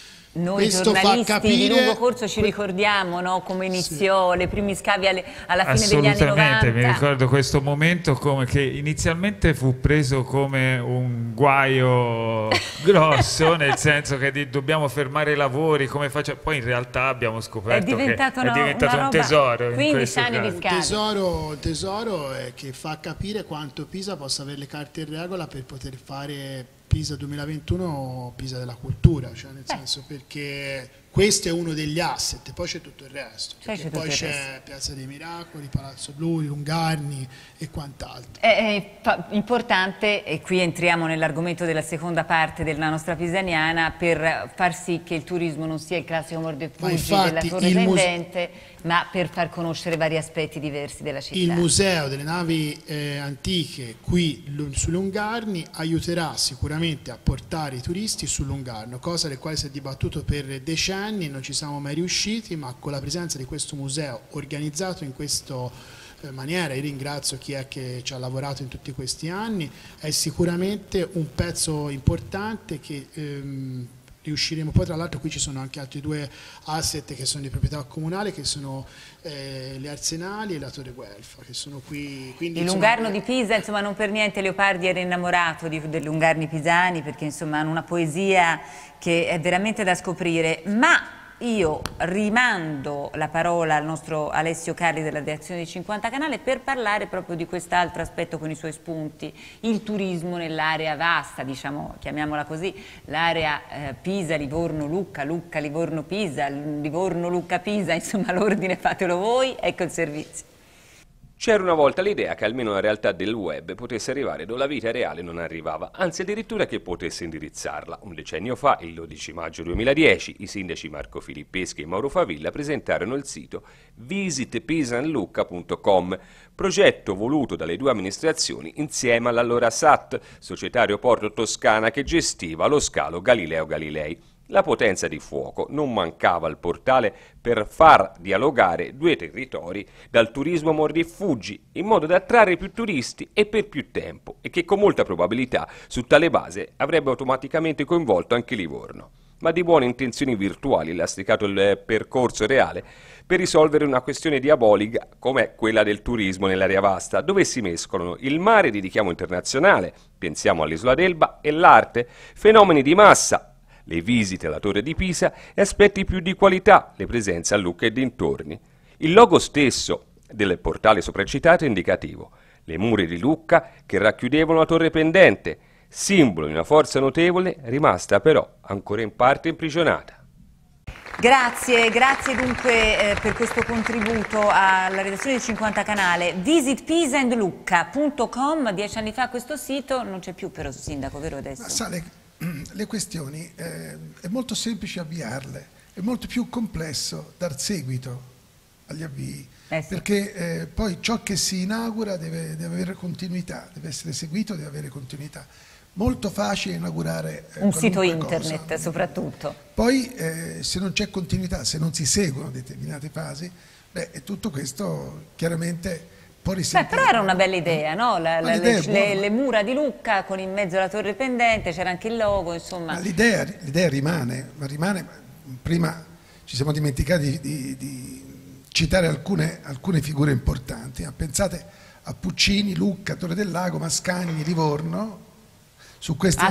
Noi giornalisti di lungo corso ci ricordiamo, no, come iniziò, sì, le primi scavi alla fine degli anni 90. Assolutamente, mi ricordo questo momento come che inizialmente fu preso come un guaio grosso, nel senso che dobbiamo fermare i lavori, come facciamo? Poi in realtà abbiamo scoperto che è diventato un tesoro. 15 anni di scavi. Un tesoro che fa capire quanto Pisa possa avere le carte in regola per poter fare Pisa 2021, Pisa della cultura, cioè nel senso, perché questo è uno degli asset, poi c'è tutto il resto, poi c'è Piazza dei Miracoli, Palazzo Blu, i Lungarni e quant'altro. È importante, e qui entriamo nell'argomento della seconda parte della nostra Pisaniana, per far sì che il turismo non sia il classico mordi e fuggi della torre pendente, ma per far conoscere vari aspetti diversi della città. Il museo delle navi antiche qui su Lungarni aiuterà sicuramente a portare i turisti sul Lungarno, cosa del quale si è dibattuto per decenni e non ci siamo mai riusciti, ma con la presenza di questo museo organizzato in questa maniera, io ringrazio chi è che ci ha lavorato in tutti questi anni, è sicuramente un pezzo importante che riusciremo. Poi tra l'altro qui ci sono anche altri 2 asset che sono di proprietà comunale, che sono le Arsenali e la Torre Guelfa, che sono qui. Quindi, il Lungarno di Pisa, insomma, non per niente Leopardi era innamorato dei Lungarni pisani, perché insomma hanno una poesia che è veramente da scoprire. Ma io rimando la parola al nostro Alessio Carli della redazione di 50 Canale per parlare proprio di quest'altro aspetto con i suoi spunti, il turismo nell'area vasta, diciamo, chiamiamola così, l'area Pisa, Livorno, Lucca, Lucca, Livorno, Pisa, Livorno, Lucca, Pisa, insomma l'ordine fatelo voi, ecco il servizio. C'era una volta l'idea che almeno la realtà del web potesse arrivare dove la vita reale non arrivava, anzi addirittura che potesse indirizzarla. Un decennio fa, il 12 maggio 2010, i sindaci Marco Filippeschi e Mauro Favilla presentarono il sito visitpisanluca.com, progetto voluto dalle due amministrazioni insieme all'allora SAT, Società Aeroporto Toscana, che gestiva lo scalo Galileo Galilei. La potenza di fuoco non mancava al portale per far dialogare due territori dal turismo mordi e fuggi, in modo da attrarre più turisti e per più tempo, e che con molta probabilità su tale base avrebbe automaticamente coinvolto anche Livorno. Ma di buone intenzioni virtuali è lastricato il percorso reale per risolvere una questione diabolica come quella del turismo nell'area vasta, dove si mescolano il mare di richiamo internazionale, pensiamo all'isola d'Elba, e l'arte, fenomeni di massa, le visite alla Torre di Pisa e aspetti più di qualità, le presenze a Lucca e dintorni. Il logo stesso del portale sopracitato è indicativo, le mura di Lucca che racchiudevano la torre pendente, simbolo di una forza notevole rimasta però ancora in parte imprigionata. Grazie dunque per questo contributo alla redazione di 50 Canale. visitpisaandlucca.com, 10 anni fa questo sito, non c'è più però, Sindaco, vero adesso? Ma sa, le questioni è molto semplice avviarle, è molto più complesso dar seguito agli avvii, sì. Perché poi ciò che si inaugura deve avere continuità, deve essere seguito, deve avere continuità. Molto facile inaugurare un sito internet soprattutto. Poi se non c'è continuità, se non si seguono determinate fasi, tutto questo chiaramente può risentire. Però era una bella idea, no? Le mura di Lucca con in mezzo la torre pendente, c'era anche il logo, insomma. L'idea rimane, prima ci siamo dimenticati di citare alcune figure importanti. Pensate a Puccini, Lucca, Torre del Lago, Mascagni, Livorno. Su queste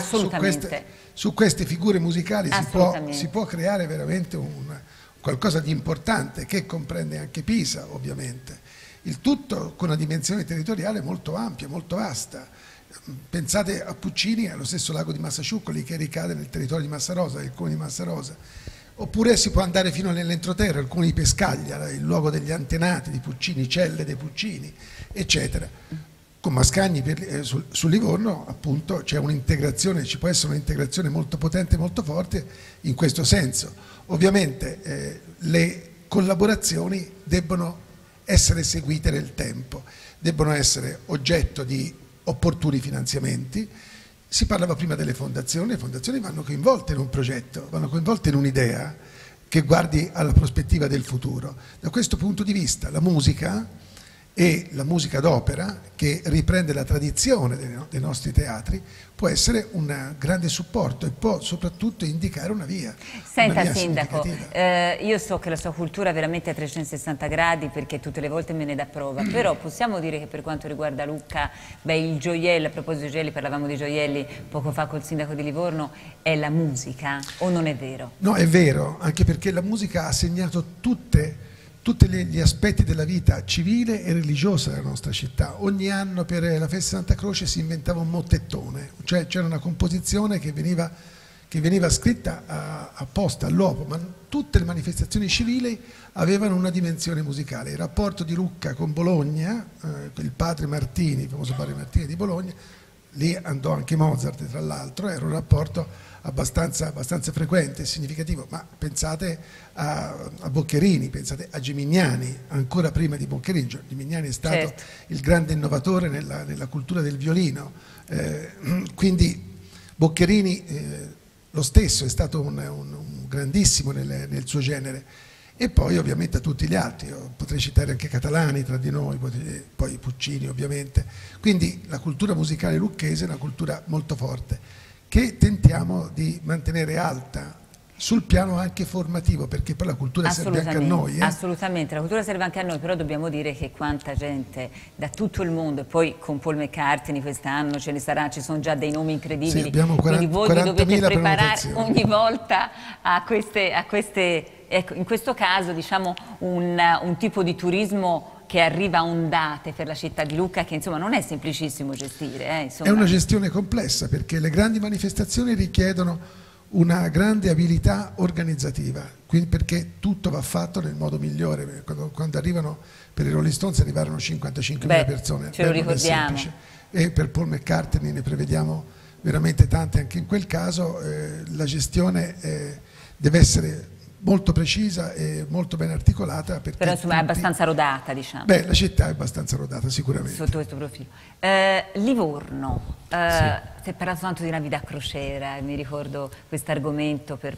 figure musicali si può creare veramente qualcosa di importante che comprende anche Pisa, ovviamente. Il tutto con una dimensione territoriale molto ampia, molto vasta. Pensate a Puccini, allo stesso lago di Massaciuccoli che ricade nel territorio di Massarosa, il comune di Massarosa. Oppure si può andare fino nell'entroterra, il comune di Pescaglia, il luogo degli antenati di Puccini, Celle dei Puccini, eccetera. Con Mascagni sul Livorno appunto c'è un'integrazione, ci può essere un'integrazione molto potente, molto forte in questo senso. Ovviamente le collaborazioni debbono essere seguite nel tempo, debbono essere oggetto di opportuni finanziamenti. Si parlava prima delle fondazioni, le fondazioni vanno coinvolte in un progetto, vanno coinvolte in un'idea che guardi alla prospettiva del futuro. Da questo punto di vista la musica e la musica d'opera, che riprende la tradizione dei nostri teatri, può essere un grande supporto e può soprattutto indicare una via. Senta, Sindaco, io so che la sua cultura è veramente a 360 gradi perché tutte le volte me ne dà prova, però possiamo dire che per quanto riguarda Lucca, il gioiello, a proposito di gioielli, parlavamo di gioielli poco fa col Sindaco di Livorno, è la musica o non è vero? No, è vero, anche perché la musica ha segnato tutti gli aspetti della vita civile e religiosa della nostra città. Ogni anno per la festa Santa Croce si inventava un mottettone, cioè c'era una composizione che veniva scritta apposta all'uopo, ma tutte le manifestazioni civili avevano una dimensione musicale. Il rapporto di Lucca con Bologna, il padre Martini, il famoso padre Martini di Bologna, lì andò anche Mozart tra l'altro, era un rapporto abbastanza frequente e significativo, ma pensate a Boccherini, pensate a Gimignani, ancora prima di Boccherini. Gimignani è stato il grande innovatore nella cultura del violino, quindi Boccherini lo stesso è stato un grandissimo nel suo genere, e poi ovviamente a tutti gli altri. Io potrei citare anche Catalani tra di noi, poi Puccini ovviamente. Quindi la cultura musicale lucchese è una cultura molto forte che tentiamo di mantenere alta sul piano anche formativo, perché poi la cultura serve anche a noi. Assolutamente, la cultura serve anche a noi, però dobbiamo dire che quanta gente da tutto il mondo, e poi con Paul McCartney quest'anno ce ne sarà, ci sono già dei nomi incredibili, sì, abbiamo quindi voi vi dovete preparare ogni volta a queste ecco, in questo caso diciamo un tipo di turismo che arriva a ondate per la città di Lucca, che insomma non è semplicissimo gestire. È una gestione complessa, perché le grandi manifestazioni richiedono una grande abilità organizzativa, quindi perché tutto va fatto nel modo migliore. Quando arrivano, per i Rolling Stones arrivarono 55.000 persone, ce lo ricordiamo. E per Paul McCartney ne prevediamo veramente tante anche in quel caso. La gestione deve essere molto precisa e molto ben articolata. Però insomma è abbastanza rodata, diciamo. Beh, la città è abbastanza rodata sicuramente. Sotto questo profilo. Livorno, si è parlato tanto di navi da crociera, mi ricordo questo argomento per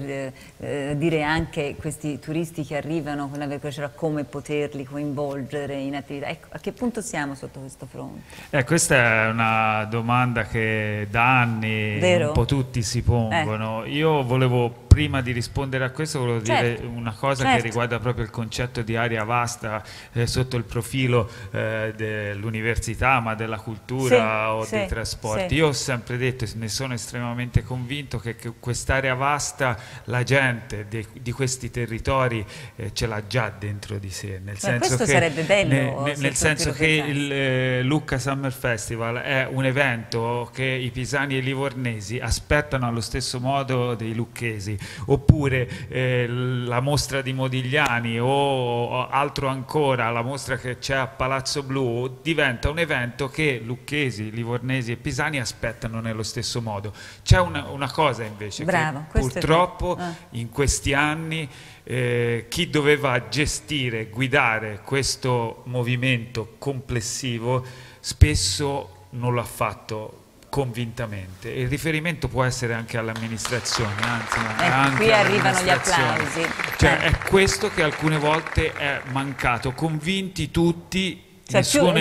dire anche questi turisti che arrivano con la nave da crociera come poterli coinvolgere in attività. Ecco, a che punto siamo sotto questo fronte? Questa è una domanda che da anni un po' tutti si pongono. Io volevo, prima di rispondere a questo, volevo dire una cosa che riguarda proprio il concetto di area vasta sotto il profilo dell'università, ma della cultura o dei trasporti. Io ho sempre detto, e ne sono estremamente convinto, che quest'area vasta la gente di questi territori ce l'ha già dentro di sé, nel senso che, sarebbe bello, nel senso che il Lucca Summer Festival è un evento che i pisani e i livornesi aspettano allo stesso modo dei lucchesi, oppure la mostra di Modigliani o altro ancora, la mostra che c'è a Palazzo Blu, diventa un evento che lucchesi, livornesi e pisani aspettano nello stesso modo. C'è una cosa invece che purtroppo in questi anni chi doveva gestire, guidare questo movimento complessivo spesso non l'ha fatto convintamente. Il riferimento può essere anche all'amministrazione, anzi anche qui arrivano gli applausi. Cioè è questo che alcune volte è mancato, convinti tutti, nessuno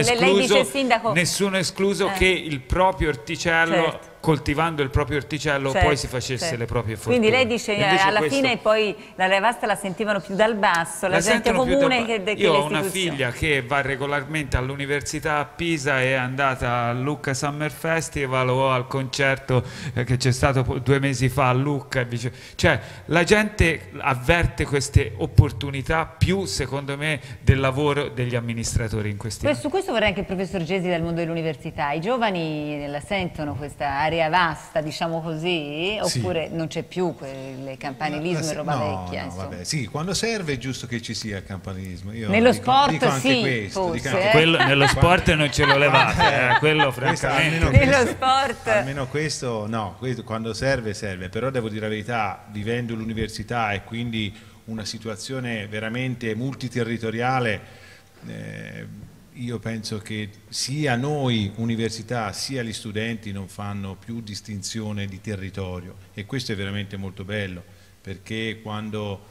escluso che il proprio orticello, coltivando il proprio orticello, poi si facesse le proprie fortune. Quindi lei dice alla fine poi l'area vasta la sentivano più dal basso, la gente comune che le istituzioni. Io ho una figlia che va regolarmente all'università a Pisa, è andata al Lucca Summer Festival o al concerto che c'è stato 2 mesi fa a Lucca. Cioè la gente avverte queste opportunità più, secondo me, del lavoro degli amministratori in questi Su questo vorrei anche il professor Gesi dal mondo dell'università. I giovani la sentono questa area vasta, diciamo così, oppure non c'è più il campanilismo e roba vecchia? Vabbè, sì, quando serve è giusto che ci sia il campanilismo. Io nello sport dico anche questo, nello sport non ce lo levate, quello francamente. Nello sport almeno questo no, quando serve serve, però devo dire la verità, vivendo l'università e quindi una situazione veramente multiterritoriale, io penso che sia noi università sia gli studenti non fanno più distinzione di territorio, e questo è veramente molto bello, perché quando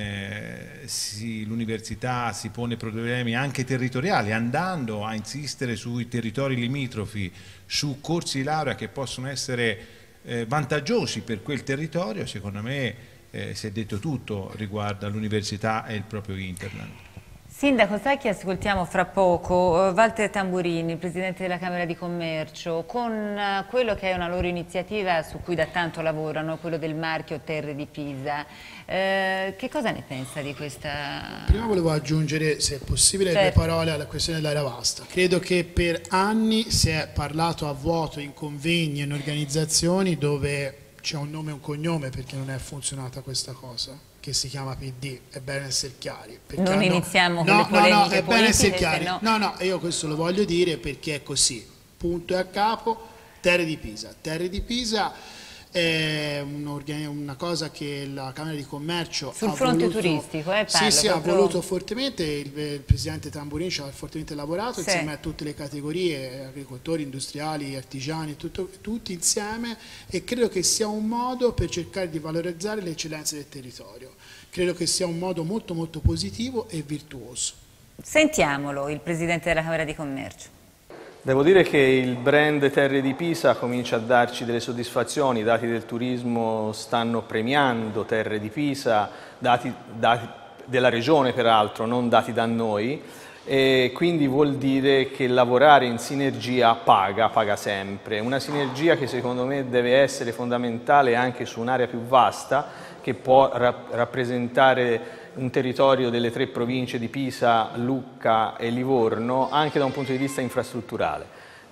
l'università si pone problemi anche territoriali, andando a insistere sui territori limitrofi, su corsi di laurea che possono essere vantaggiosi per quel territorio, secondo me si è detto tutto riguardo all'università e il proprio Interland. Sindaco, sai che ascoltiamo fra poco? Walter Tamburini, Presidente della Camera di Commercio, con quello che è una loro iniziativa su cui da tanto lavorano, quello del marchio Terre di Pisa. Che cosa ne pensa di questa? Prima volevo aggiungere, se è possibile, 2 parole alla questione dell'area vasta. Credo che per anni si è parlato a vuoto in convegni e in organizzazioni dove c'è un nome e un cognome perché non è funzionata questa cosa, che si chiama PD, è bene essere chiari. Non iniziamo con le polemiche è bene essere chiari. No, io questo lo voglio dire perché è così, punto e a capo. Terre di Pisa. Terre di Pisa è una cosa che la Camera di Commercio sul fronte turistico, ha voluto fortemente, il Presidente Tamburini ci ha fortemente lavorato insieme a tutte le categorie, agricoltori, industriali, artigiani, tutti insieme, e credo che sia un modo per cercare di valorizzare le eccellenze del territorio. Credo che sia un modo molto molto positivo e virtuoso. Sentiamolo, il Presidente della Camera di Commercio. Devo dire che il brand Terre di Pisa comincia a darci delle soddisfazioni, i dati del turismo stanno premiando Terre di Pisa, dati della regione peraltro, non dati da noi, e quindi vuol dire che lavorare in sinergia paga sempre. Una sinergia che secondo me deve essere fondamentale anche su un'area più vasta, che può rappresentare un territorio delle 3 province di Pisa, Lucca e Livorno, anche da un punto di vista infrastrutturale.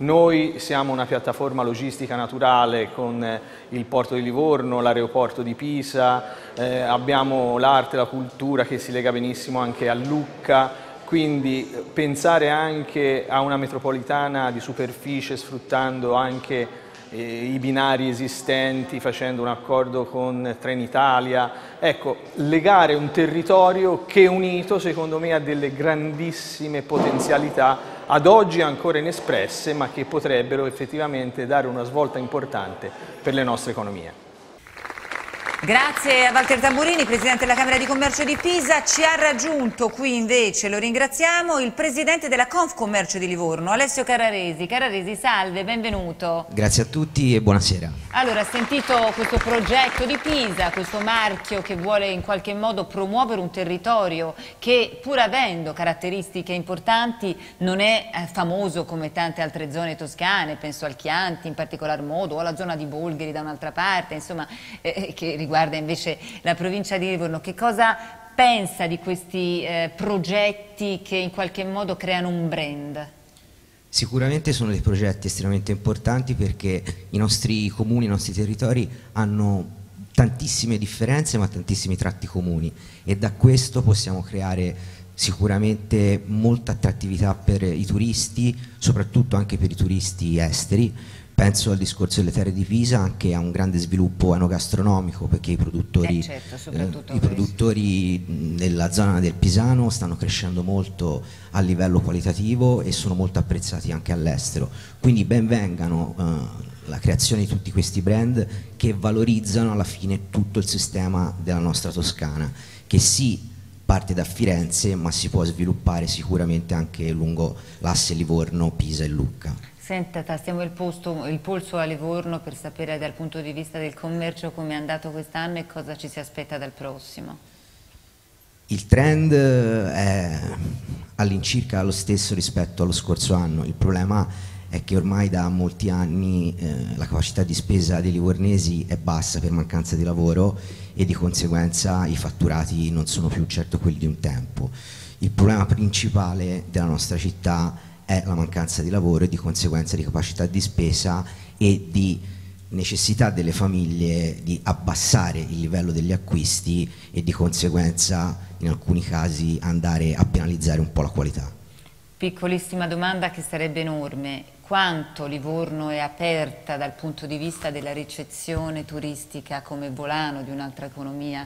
Noi siamo una piattaforma logistica naturale con il porto di Livorno, l'aeroporto di Pisa, abbiamo l'arte e la cultura che si lega benissimo anche a Lucca, quindi pensare anche a una metropolitana di superficie sfruttando anche i binari esistenti, facendo un accordo con Trenitalia. Ecco, legare un territorio che unito secondo me ha delle grandissime potenzialità ad oggi ancora inespresse, ma che potrebbero effettivamente dare una svolta importante per le nostre economie. Grazie a Walter Tamburini, Presidente della Camera di Commercio di Pisa. Ci ha raggiunto qui invece, lo ringraziamo, il Presidente della Confcommercio di Livorno, Alessio Carraresi. Carraresi, salve, benvenuto. Grazie a tutti e buonasera. Allora, ha sentito questo progetto di Pisa, questo marchio che vuole in qualche modo promuovere un territorio che, pur avendo caratteristiche importanti, non è famoso come tante altre zone toscane, penso al Chianti in particolar modo, o alla zona di Bolgheri da un'altra parte, insomma, che riguarda invece la provincia di Livorno. Che cosa pensa di questi progetti che in qualche modo creano un brand? Sicuramente sono dei progetti estremamente importanti perché i nostri comuni, i nostri territori hanno tantissime differenze ma tantissimi tratti comuni e da questo possiamo creare sicuramente molta attrattività per i turisti, soprattutto anche per i turisti esteri. Penso al discorso delle terre di Pisa, anche a un grande sviluppo enogastronomico perché i produttori, della zona del Pisano stanno crescendo molto a livello qualitativo e sono molto apprezzati anche all'estero. Quindi ben vengano la creazione di tutti questi brand che valorizzano alla fine tutto il sistema della nostra Toscana, che sì parte da Firenze ma si può sviluppare sicuramente anche lungo l'asse Livorno, Pisa e Lucca. Senta, tastiamo il polso a Livorno per sapere dal punto di vista del commercio come è andato quest'anno e cosa ci si aspetta dal prossimo. Il trend è all'incirca lo stesso rispetto allo scorso anno. Il problema è che ormai da molti anni la capacità di spesa dei livornesi è bassa per mancanza di lavoro e di conseguenza i fatturati non sono più certo quelli di un tempo. Il problema principale della nostra città è la mancanza di lavoro e di conseguenza di capacità di spesa e di necessità delle famiglie di abbassare il livello degli acquisti e di conseguenza in alcuni casi andare a penalizzare un po' la qualità. Piccolissima domanda che sarebbe enorme: quanto Livorno è aperta dal punto di vista della ricezione turistica come volano di un'altra economia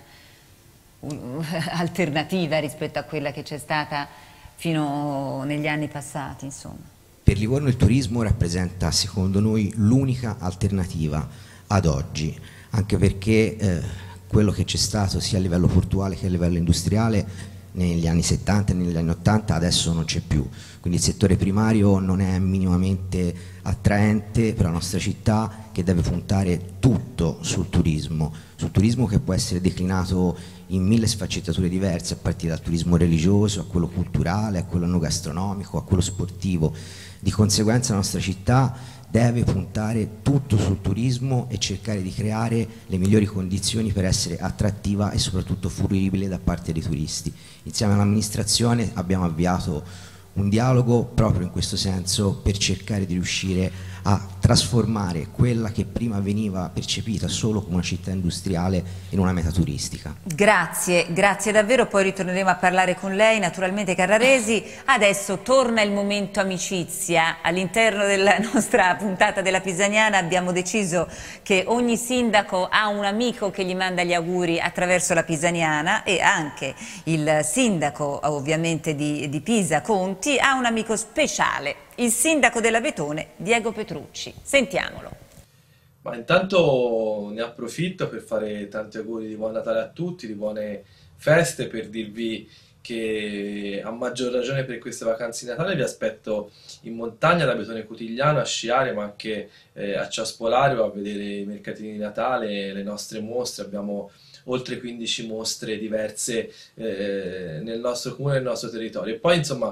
alternativa rispetto a quella che c'è stata fino negli anni passati, insomma? Per Livorno il turismo rappresenta, secondo noi, l'unica alternativa ad oggi, anche perché quello che c'è stato sia a livello portuale che a livello industriale negli anni 70 e negli anni 80 adesso non c'è più, quindi il settore primario non è minimamente attraente per la nostra città, che deve puntare tutto sul turismo che può essere declinato in 1000 sfaccettature diverse, a partire dal turismo religioso, a quello culturale, a quello enogastronomico, a quello sportivo. Di conseguenza la nostra città deve puntare tutto sul turismo e cercare di creare le migliori condizioni per essere attrattiva e soprattutto fruibile da parte dei turisti. Insieme all'amministrazione abbiamo avviato un dialogo proprio in questo senso per cercare di riuscire a trasformare quella che prima veniva percepita solo come una città industriale in una meta turistica. Grazie, grazie davvero, poi ritorneremo a parlare con lei, naturalmente Carraresi. Adesso torna il momento amicizia. All'interno della nostra puntata della Pisaniana abbiamo deciso che ogni sindaco ha un amico che gli manda gli auguri attraverso la Pisaniana e anche il sindaco ovviamente di Pisa, Conti, ha un amico speciale, il sindaco dell'Abetone, Diego Petrucci. Sentiamolo. Ma intanto ne approfitto per fare tanti auguri di buon Natale a tutti, di buone feste, per dirvi che a maggior ragione per queste vacanze di Natale vi aspetto in montagna ad Abetone Cutigliano a sciare, ma anche a Ciaspolario a vedere i mercatini di Natale, le nostre mostre. Abbiamo oltre 15 mostre diverse nel nostro comune e nel nostro territorio. E poi insomma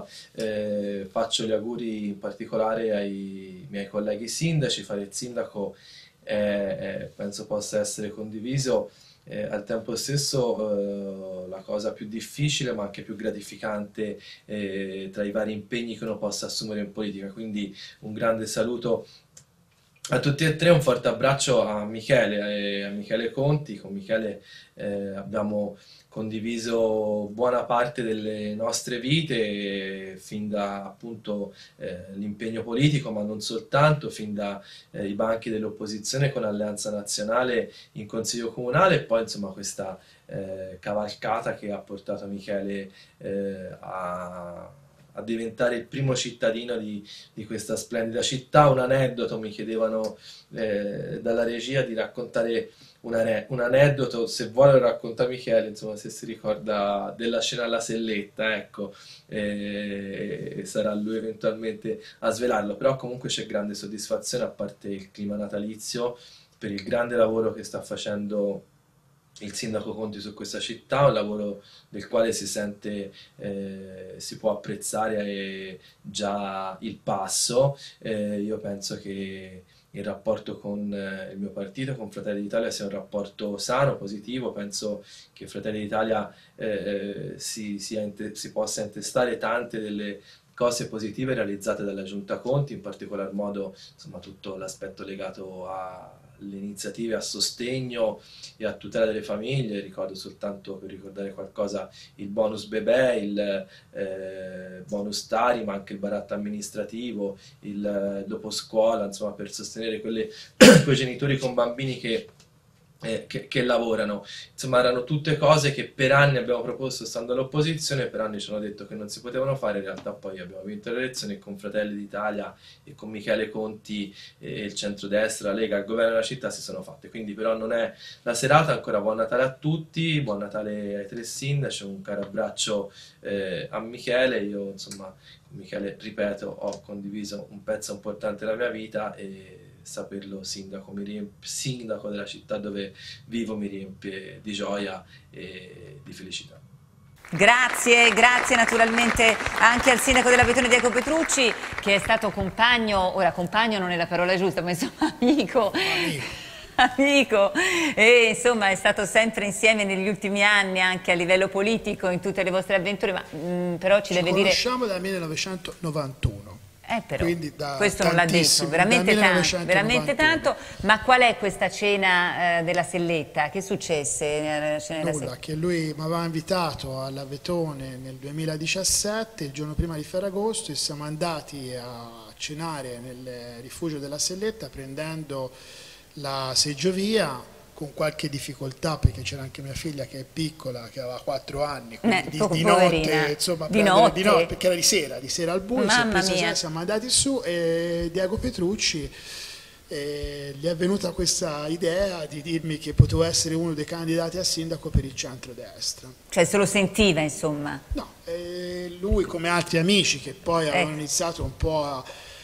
faccio gli auguri in particolare ai miei colleghi sindaci. Fare il sindaco penso possa essere condiviso. Al tempo stesso la cosa più difficile ma anche più gratificante tra i vari impegni che uno possa assumere in politica, quindi un grande saluto a tutti e tre, un forte abbraccio a Michele Conti. Con Michele abbiamo condiviso buona parte delle nostre vite, fin da appunto l'impegno politico, ma non soltanto, fin dai banchi dell'opposizione con Alleanza Nazionale in Consiglio Comunale, e poi insomma questa cavalcata che ha portato Michele a diventare il primo cittadino di questa splendida città. Un aneddoto, mi chiedevano dalla regia di raccontare un aneddoto, se vuole lo racconta Michele, insomma, se si ricorda della scena alla selletta, ecco, sarà lui eventualmente a svelarlo, però comunque c'è grande soddisfazione, a parte il clima natalizio, per il grande lavoro che sta facendo il sindaco Conti su questa città, un lavoro del quale si sente, si può apprezzare già il passo. Io penso che il rapporto con il mio partito, con Fratelli d'Italia, sia un rapporto sano, positivo. Penso che Fratelli d'Italia si possa intestare tante delle cose positive realizzate dalla Giunta Conti, in particolar modo insomma, tutto l'aspetto legato alle iniziative a sostegno e a tutela delle famiglie. Ricordo soltanto, per ricordare qualcosa, il bonus bebè, il bonus Tari, ma anche il baratto amministrativo, il dopo scuola, insomma, per sostenere quei genitori con bambini che lavorano. Insomma, erano tutte cose che per anni abbiamo proposto stando all'opposizione, per anni ci hanno detto che non si potevano fare, in realtà poi abbiamo vinto le elezioni e con Fratelli d'Italia e con Michele Conti e il centrodestra, la Lega, il governo della città si sono fatte. Quindi però non è la serata. Ancora buon Natale a tutti, buon Natale ai tre sindaci, un caro abbraccio a Michele. Io insomma con Michele, ripeto, ho condiviso un pezzo importante della mia vita e saperlo sindaco della città dove vivo mi riempie di gioia e di felicità. Grazie naturalmente anche al sindaco dell'Abetone Diego Petrucci, che è stato compagno, ora compagno non è la parola giusta, ma insomma amico, e insomma è stato sempre insieme negli ultimi anni anche a livello politico in tutte le vostre avventure, ma però ci deve dire... Ci conosciamo dal 1991. Però, questo non l'ha detto, veramente tanto, ma qual è questa cena della selletta? Che successe? Nulla, che lui mi aveva invitato all'Abetone nel 2017, il giorno prima di Ferragosto, e siamo andati a cenare nel rifugio della selletta prendendo la seggiovia, con qualche difficoltà perché c'era anche mia figlia che è piccola, che aveva 4 anni, quindi di notte, insomma, di notte, perché era di sera al buio. Siamo andati su e Diego Petrucci gli è venuta questa idea di dirmi che potevo essere uno dei candidati a sindaco per il centrodestra. Cioè se lo sentiva, insomma? No, lui come altri amici che poi avevano iniziato un po' a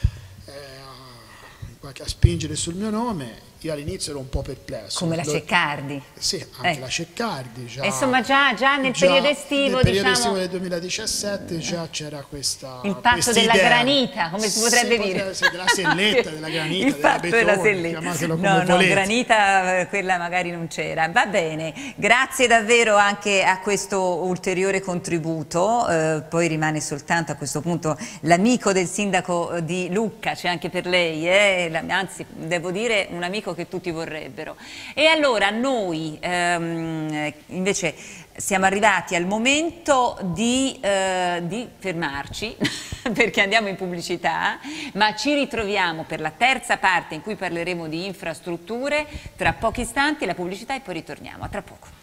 spingere sul mio nome. Io all'inizio ero un po' perplesso. Come la Ceccardi? Sì, anche la Ceccardi. Insomma già nel periodo estivo, nel periodo estivo del 2017 già c'era questa il patto della idea. Granita, come si potrebbe dire? Della selletta, della granita, il patto della selletta. Chiamatelo come volete. No, granita quella magari non c'era. Va bene, grazie davvero anche a questo ulteriore contributo. Poi rimane soltanto a questo punto l'amico del sindaco di Lucca, c'è anche per lei, anzi devo dire un amico che tutti vorrebbero. E allora noi invece siamo arrivati al momento di fermarci perché andiamo in pubblicità, ma ci ritroviamo per la terza parte in cui parleremo di infrastrutture tra pochi istanti, la pubblicità, e poi ritorniamo. A tra poco.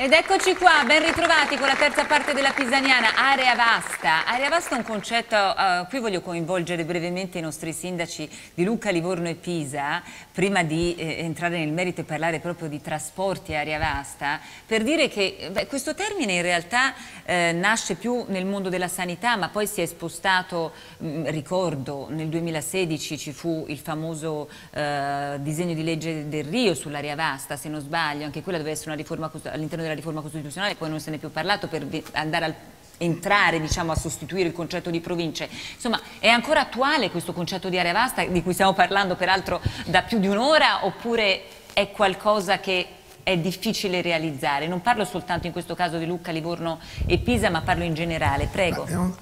Ed eccoci qua, ben ritrovati con la terza parte della Pisaniana, Area Vasta. Area Vasta è un concetto, qui voglio coinvolgere brevemente i nostri sindaci di Lucca, Livorno e Pisa, prima di entrare nel merito e parlare proprio di trasporti e Area Vasta, per dire che questo termine in realtà nasce più nel mondo della sanità, ma poi si è spostato, ricordo, nel 2016 ci fu il famoso disegno di legge del Rio sull'Area Vasta, se non sbaglio, anche quella doveva essere una riforma all'interno della riforma costituzionale, poi non se ne è più parlato per andare entrare, diciamo, a sostituire il concetto di province. Insomma, è ancora attuale questo concetto di area vasta di cui stiamo parlando peraltro da più di un'ora, oppure è qualcosa che è difficile realizzare? Non parlo soltanto in questo caso di Lucca, Livorno e Pisa, ma parlo in generale. Prego.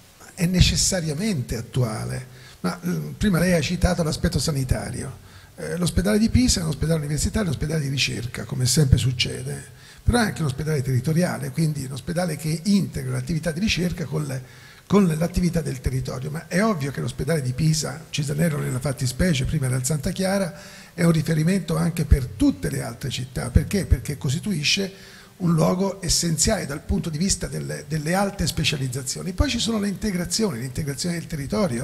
È necessariamente attuale. Prima lei ha citato l'aspetto sanitario. L'ospedale di Pisa è un ospedale universitario, un ospedale di ricerca, come sempre succede, però è anche un ospedale territoriale, quindi un ospedale che integra l'attività di ricerca con l'attività del territorio. Ma è ovvio che l'ospedale di Pisa, Cisanello nella fattispecie, prima era il Santa Chiara, è un riferimento anche per tutte le altre città. Perché? Perché costituisce un luogo essenziale dal punto di vista delle alte specializzazioni. Poi ci sono le integrazioni del territorio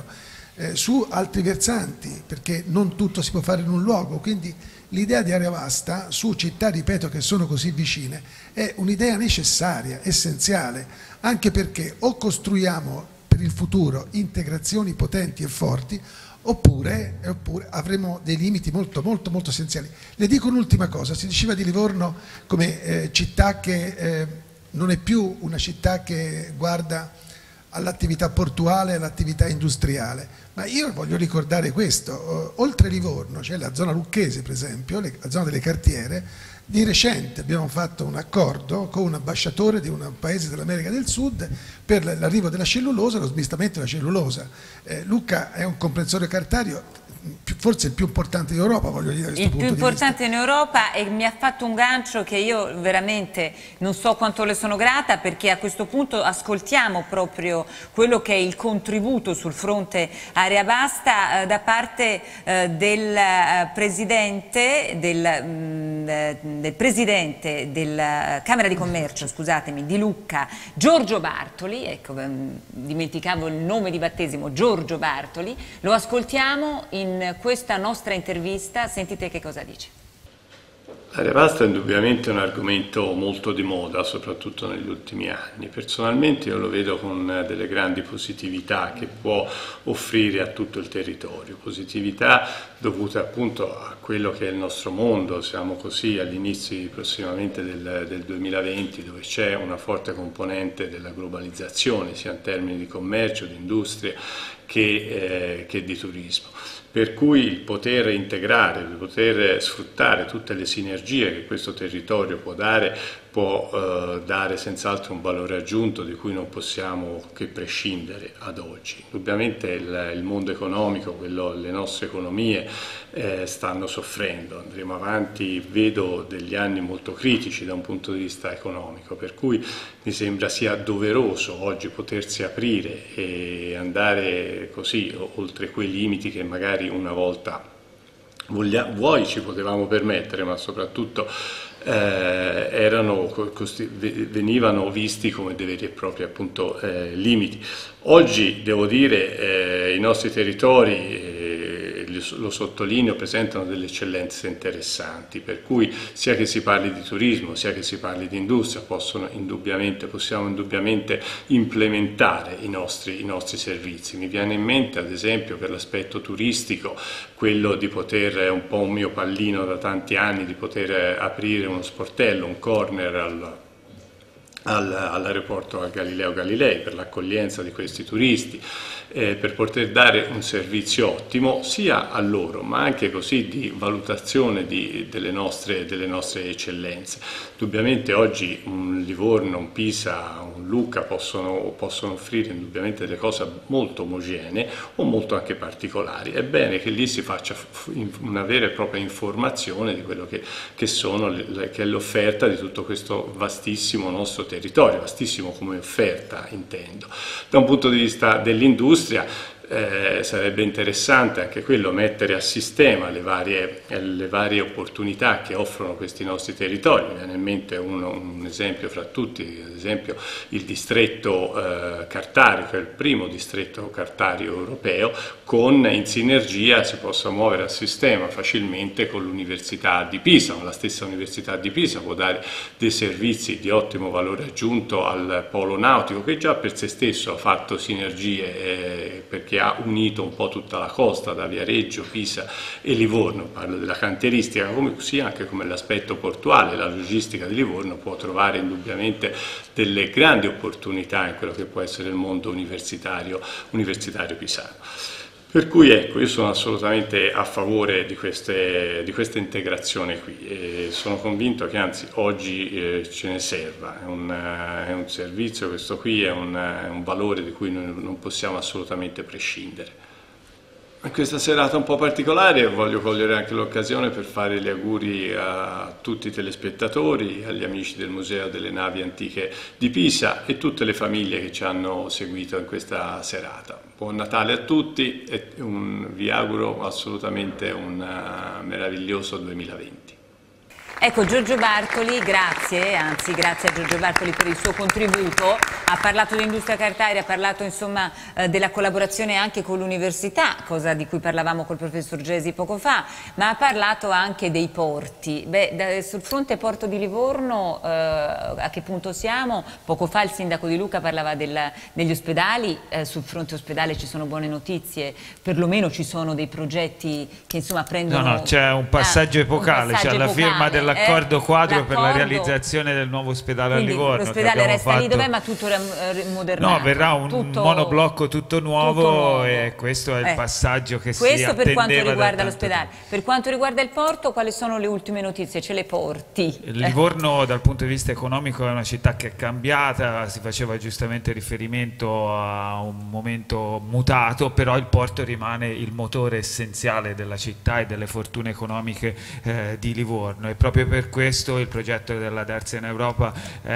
su altri versanti, perché non tutto si può fare in un luogo, quindi l'idea di area vasta su città, ripeto, che sono così vicine è un'idea necessaria, essenziale, anche perché o costruiamo per il futuro integrazioni potenti e forti, oppure avremo dei limiti molto essenziali. Le dico un'ultima cosa: si diceva di Livorno come città che non è più una città che guarda all'attività portuale e all'attività industriale, ma io voglio ricordare questo: oltre Livorno c'è la zona lucchese, per esempio, la zona delle cartiere. Di recente abbiamo fatto un accordo con un ambasciatore di un paese dell'America del Sud per l'arrivo della cellulosa e lo smistamento della cellulosa. Lucca è un comprensorio cartario, forse il più importante d'Europa, voglio dire, da questo punto di vista. Il più importante in Europa, e mi ha fatto un gancio che io veramente non so quanto le sono grata, perché a questo punto ascoltiamo proprio quello che è il contributo sul fronte area vasta da parte del presidente della Camera di Commercio, scusatemi, di Lucca, Giorgio Bartoli. Ecco, dimenticavo il nome di battesimo, Giorgio Bartoli. Lo ascoltiamo in questa nostra intervista, sentite che cosa dice. L'area vasta è indubbiamente un argomento molto di moda, soprattutto negli ultimi anni. Personalmente io lo vedo con delle grandi positività che può offrire a tutto il territorio, positività dovute appunto a quello che è il nostro mondo. Siamo così agli inizi prossimamente del 2020, dove c'è una forte componente della globalizzazione, sia in termini di commercio, di industria che di turismo. Per cui il poter integrare, il poter sfruttare tutte le sinergie che questo territorio può dare senz'altro un valore aggiunto di cui non possiamo che prescindere ad oggi. Indubbiamente il mondo economico, le nostre economie stanno soffrendo, andremo avanti, vedo degli anni molto critici da un punto di vista economico, per cui mi sembra sia doveroso oggi potersi aprire e andare così oltre quei limiti che magari una volta ci potevamo permettere, ma soprattutto venivano visti come dei veri e propri appunto limiti. Oggi devo dire i nostri territori, lo sottolineo, presentano delle eccellenze interessanti, per cui sia che si parli di turismo sia che si parli di industria possiamo indubbiamente implementare i nostri servizi. Mi viene in mente ad esempio per l'aspetto turistico quello di poter, è un po' un mio pallino da tanti anni, di poter aprire uno sportello, un corner all'aeroporto al Galileo Galilei per l'accoglienza di questi turisti, per poter dare un servizio ottimo sia a loro ma anche così di valutazione delle nostre eccellenze. Indubbiamente oggi un Livorno, un Pisa, un Lucca possono offrire indubbiamente delle cose molto omogenee o molto anche particolari. È bene che lì si faccia una vera e propria informazione di quello che è l'offerta di tutto questo vastissimo nostro territorio, vastissimo come offerta intendo. Da un punto di vista dell'industria, sarebbe interessante anche quello, mettere a sistema le varie opportunità che offrono questi nostri territori. Mi viene in mente un esempio fra tutti, ad esempio il distretto cartario, che è il primo distretto cartario europeo, in sinergia si possa muovere a sistema facilmente con l'Università di Pisa. La stessa Università di Pisa può dare dei servizi di ottimo valore aggiunto al polo nautico, che già per se stesso ha fatto sinergie perché ha unito un po' tutta la costa, da Viareggio, Pisa e Livorno. Parlo della cantieristica, così anche come l'aspetto portuale. La logistica di Livorno può trovare indubbiamente delle grandi opportunità in quello che può essere il mondo universitario pisano. Per cui ecco, io sono assolutamente a favore di questa integrazione qui e sono convinto che anzi oggi ce ne serva, è un servizio, questo qui è un valore di cui noi non possiamo assolutamente prescindere. In questa serata un po' particolare voglio cogliere anche l'occasione per fare gli auguri a tutti i telespettatori, agli amici del Museo delle Navi Antiche di Pisa e tutte le famiglie che ci hanno seguito in questa serata. Buon Natale a tutti e vi auguro assolutamente un meraviglioso 2020. Ecco, Giorgio Bartoli, grazie a Giorgio Bartoli per il suo contributo. Ha parlato di industria cartaria, ha parlato insomma della collaborazione anche con l'università, cosa di cui parlavamo col professor Gesi poco fa, ma ha parlato anche dei porti. Sul fronte Porto di Livorno a che punto siamo? Poco fa il sindaco di Lucca parlava degli ospedali, sul fronte ospedale ci sono buone notizie, perlomeno ci sono dei progetti che insomma prendono... No, c'è un passaggio epocale, c'è la firma dell'accordo quadro per la realizzazione del nuovo ospedale a Livorno. L'ospedale resta lì dov'è, ma tutto modernato. No, verrà un monoblocco tutto nuovo e questo è il passaggio che si attendeva. Questo per quanto riguarda l'ospedale. Per quanto riguarda il porto, quali sono le ultime notizie? Ce le porti? Livorno dal punto di vista economico è una città che è cambiata, si faceva giustamente riferimento a un momento mutato, però il porto rimane il motore essenziale della città e delle fortune economiche di Livorno, e proprio per questo il progetto della Terza in Europa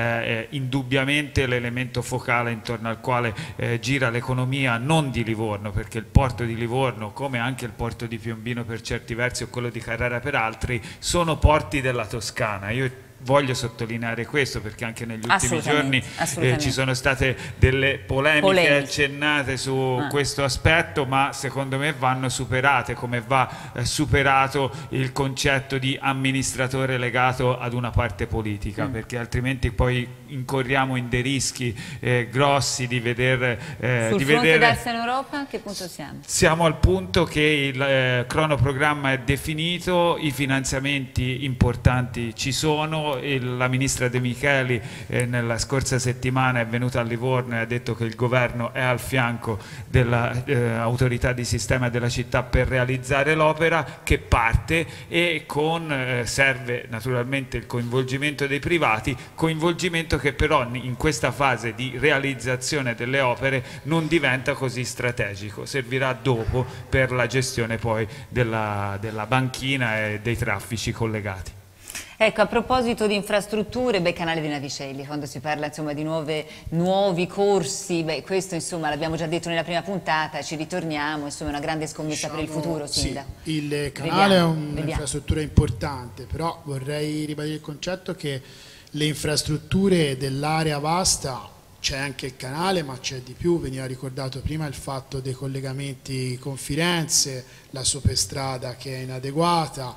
è indubbiamente l'elemento focale intorno al quale gira l'economia non di Livorno, perché il porto di Livorno, come anche il porto di Piombino per certi versi o quello di Carrara per altri, sono porti della Toscana. Io voglio sottolineare questo perché anche negli ultimi giorni ci sono state delle polemiche accennate su questo aspetto, ma secondo me vanno superate, come va superato il concetto di amministratore legato ad una parte politica, perché altrimenti poi incorriamo in dei rischi grossi di vedere... Sul fronte Terza in Europa, a che punto siamo? Siamo al punto che il cronoprogramma è definito, i finanziamenti importanti ci sono. La ministra De Micheli nella scorsa settimana è venuta a Livorno e ha detto che il governo è al fianco dell'autorità di sistema della città per realizzare l'opera, che parte, e serve naturalmente il coinvolgimento dei privati, coinvolgimento che però in questa fase di realizzazione delle opere non diventa così strategico, servirà dopo per la gestione poi della banchina e dei traffici collegati. Ecco, a proposito di infrastrutture, canale dei Navicelli, quando si parla insomma di nuovi corsi, questo insomma l'abbiamo già detto nella prima puntata, ci ritorniamo, insomma è una grande scommessa per il futuro, Sindaco. Sì, il canale è un'infrastruttura importante, però vorrei ribadire il concetto che le infrastrutture dell'area vasta, c'è anche il canale ma c'è di più, veniva ricordato prima il fatto dei collegamenti con Firenze, la superstrada che è inadeguata,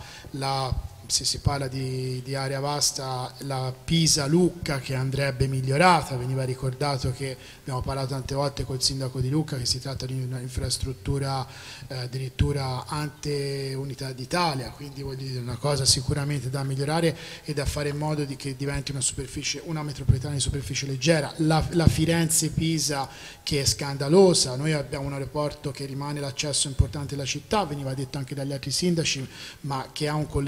se si parla di area vasta, la Pisa-Lucca che andrebbe migliorata. Veniva ricordato che abbiamo parlato tante volte col sindaco di Lucca che si tratta di un'infrastruttura addirittura ante Unità d'Italia, quindi vuol dire una cosa sicuramente da migliorare e da fare in modo che diventi una metropolitana di superficie leggera. La Firenze-Pisa che è scandalosa, noi abbiamo un aeroporto che rimane l'accesso importante della città, veniva detto anche dagli altri sindaci, ma che ha un collegamento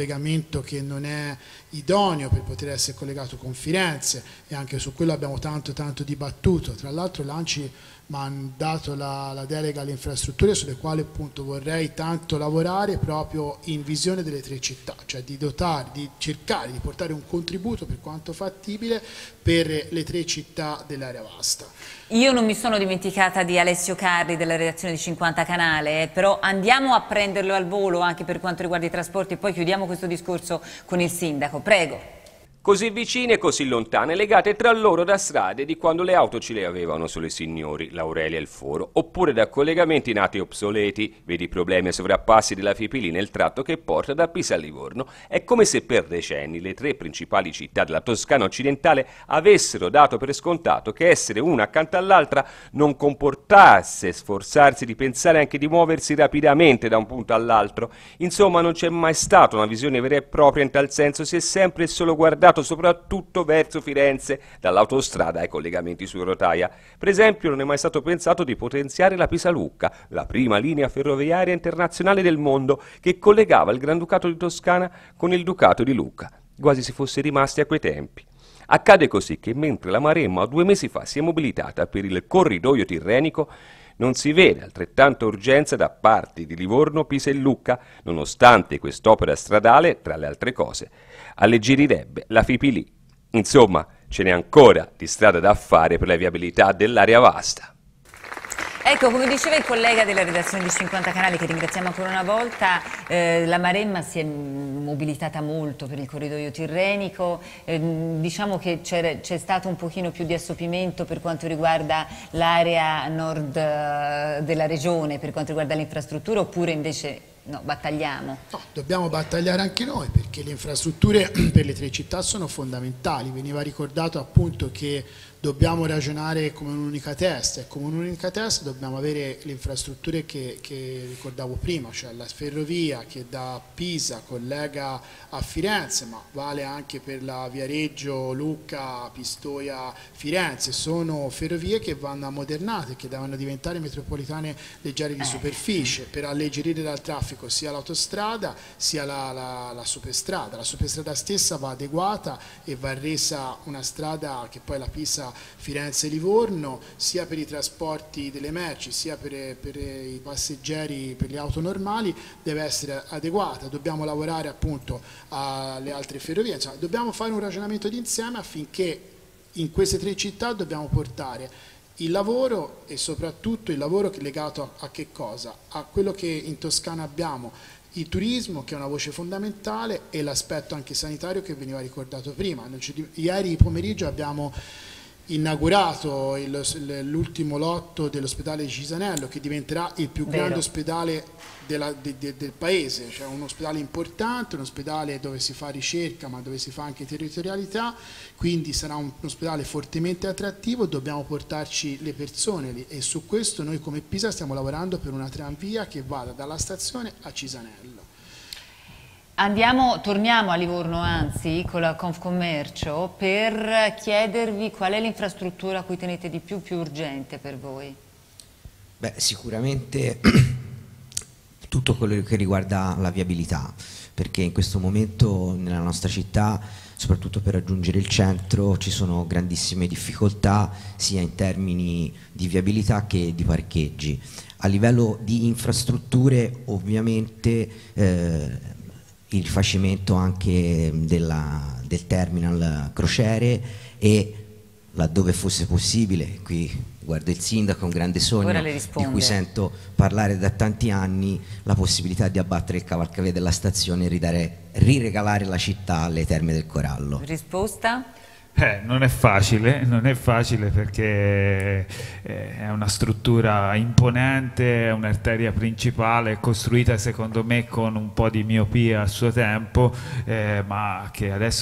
collegamento che non è idoneo per poter essere collegato con Firenze, e anche su quello abbiamo tanto dibattuto. Tra l'altro l'ANCI mi ha dato la delega alle infrastrutture, sulle quali appunto vorrei tanto lavorare proprio in visione delle 3 città, cioè di cercare di portare un contributo per quanto fattibile per le 3 città dell'area vasta. Io non mi sono dimenticata di Alessio Carli della redazione di 50 Canale, però andiamo a prenderlo al volo anche per quanto riguarda i trasporti e poi chiudiamo questo discorso con il sindaco. Prego. Così vicine e così lontane, legate tra loro da strade di quando le auto ce le avevano solo i signori, l'Aurelia e il Foro, oppure da collegamenti nati obsoleti, vedi i problemi e sovrappassi della FIPL nel tratto che porta da Pisa a Livorno. È come se per decenni le 3 principali città della Toscana occidentale avessero dato per scontato che essere una accanto all'altra non comportasse sforzarsi di pensare anche di muoversi rapidamente da un punto all'altro. Insomma, non c'è mai stata una visione vera e propria in tal senso, si è sempre e solo guardato soprattutto verso Firenze, dall'autostrada ai collegamenti su rotaia. Per esempio non è mai stato pensato di potenziare la Pisa-Lucca, la prima linea ferroviaria internazionale del mondo che collegava il Granducato di Toscana con il Ducato di Lucca, quasi si fosse rimasti a quei tempi. Accade così che mentre la Maremma 2 mesi fa si è mobilitata per il corridoio tirrenico, non si vede altrettanta urgenza da parte di Livorno, Pisa e Lucca, nonostante quest'opera stradale, tra le altre cose, alleggerirebbe la FIPL. Insomma, ce n'è ancora di strada da fare per la viabilità dell'area vasta. Ecco, come diceva il collega della redazione di 50 Canali, che ringraziamo ancora una volta, la Maremma si è mobilitata molto per il corridoio tirrenico, diciamo che c'è stato un pochino più di assopimento per quanto riguarda l'area nord della regione, per quanto riguarda le infrastrutture, oppure invece no, battagliamo? No, dobbiamo battagliare anche noi, perché le infrastrutture per le 3 città sono fondamentali. Veniva ricordato appunto che dobbiamo ragionare come un'unica testa, e come un'unica testa dobbiamo avere le infrastrutture che ricordavo prima, cioè la ferrovia che da Pisa collega a Firenze, ma vale anche per la Viareggio, Lucca, Pistoia, Firenze. Sono ferrovie che vanno ammodernate, che devono diventare metropolitane leggere di superficie per alleggerire dal traffico sia l'autostrada sia la superstrada. La superstrada stessa va adeguata e va resa una strada che poi la Pisa Firenze-Livorno, sia per i trasporti delle merci sia per i passeggeri, per le auto normali, deve essere adeguata. Dobbiamo lavorare appunto alle altre ferrovie, insomma, dobbiamo fare un ragionamento d'insieme affinché in queste 3 città dobbiamo portare il lavoro, e soprattutto il lavoro legato a che cosa? A quello che in Toscana abbiamo, il turismo, che è una voce fondamentale, e l'aspetto anche sanitario che veniva ricordato prima. Ieri pomeriggio abbiamo inaugurato l'ultimo lotto dell'ospedale di Cisanello, che diventerà il più grande ospedale del paese, cioè un ospedale importante, un ospedale dove si fa ricerca ma dove si fa anche territorialità, quindi sarà un ospedale fortemente attrattivo. Dobbiamo portarci le persone lì, e su questo noi come Pisa stiamo lavorando per una tranvia che vada dalla stazione a Cisanello. Torniamo a Livorno, anzi, con la Confcommercio, per chiedervi qual è l'infrastruttura a cui tenete di più urgente per voi. Beh, sicuramente tutto quello che riguarda la viabilità, perché in questo momento nella nostra città, soprattutto per raggiungere il centro, ci sono grandissime difficoltà sia in termini di viabilità che di parcheggi. A livello di infrastrutture, ovviamente il rifacimento anche del terminal crociere, e laddove fosse possibile, qui guardo il sindaco, è un grande sogno di cui sento parlare da tanti anni, la possibilità di abbattere il cavalcavia della stazione e riregalare la città alle Terme del Corallo. Risposta? Non è facile perché è una struttura imponente, è un'arteria principale costruita secondo me con un po' di miopia a suo tempo, ma che adesso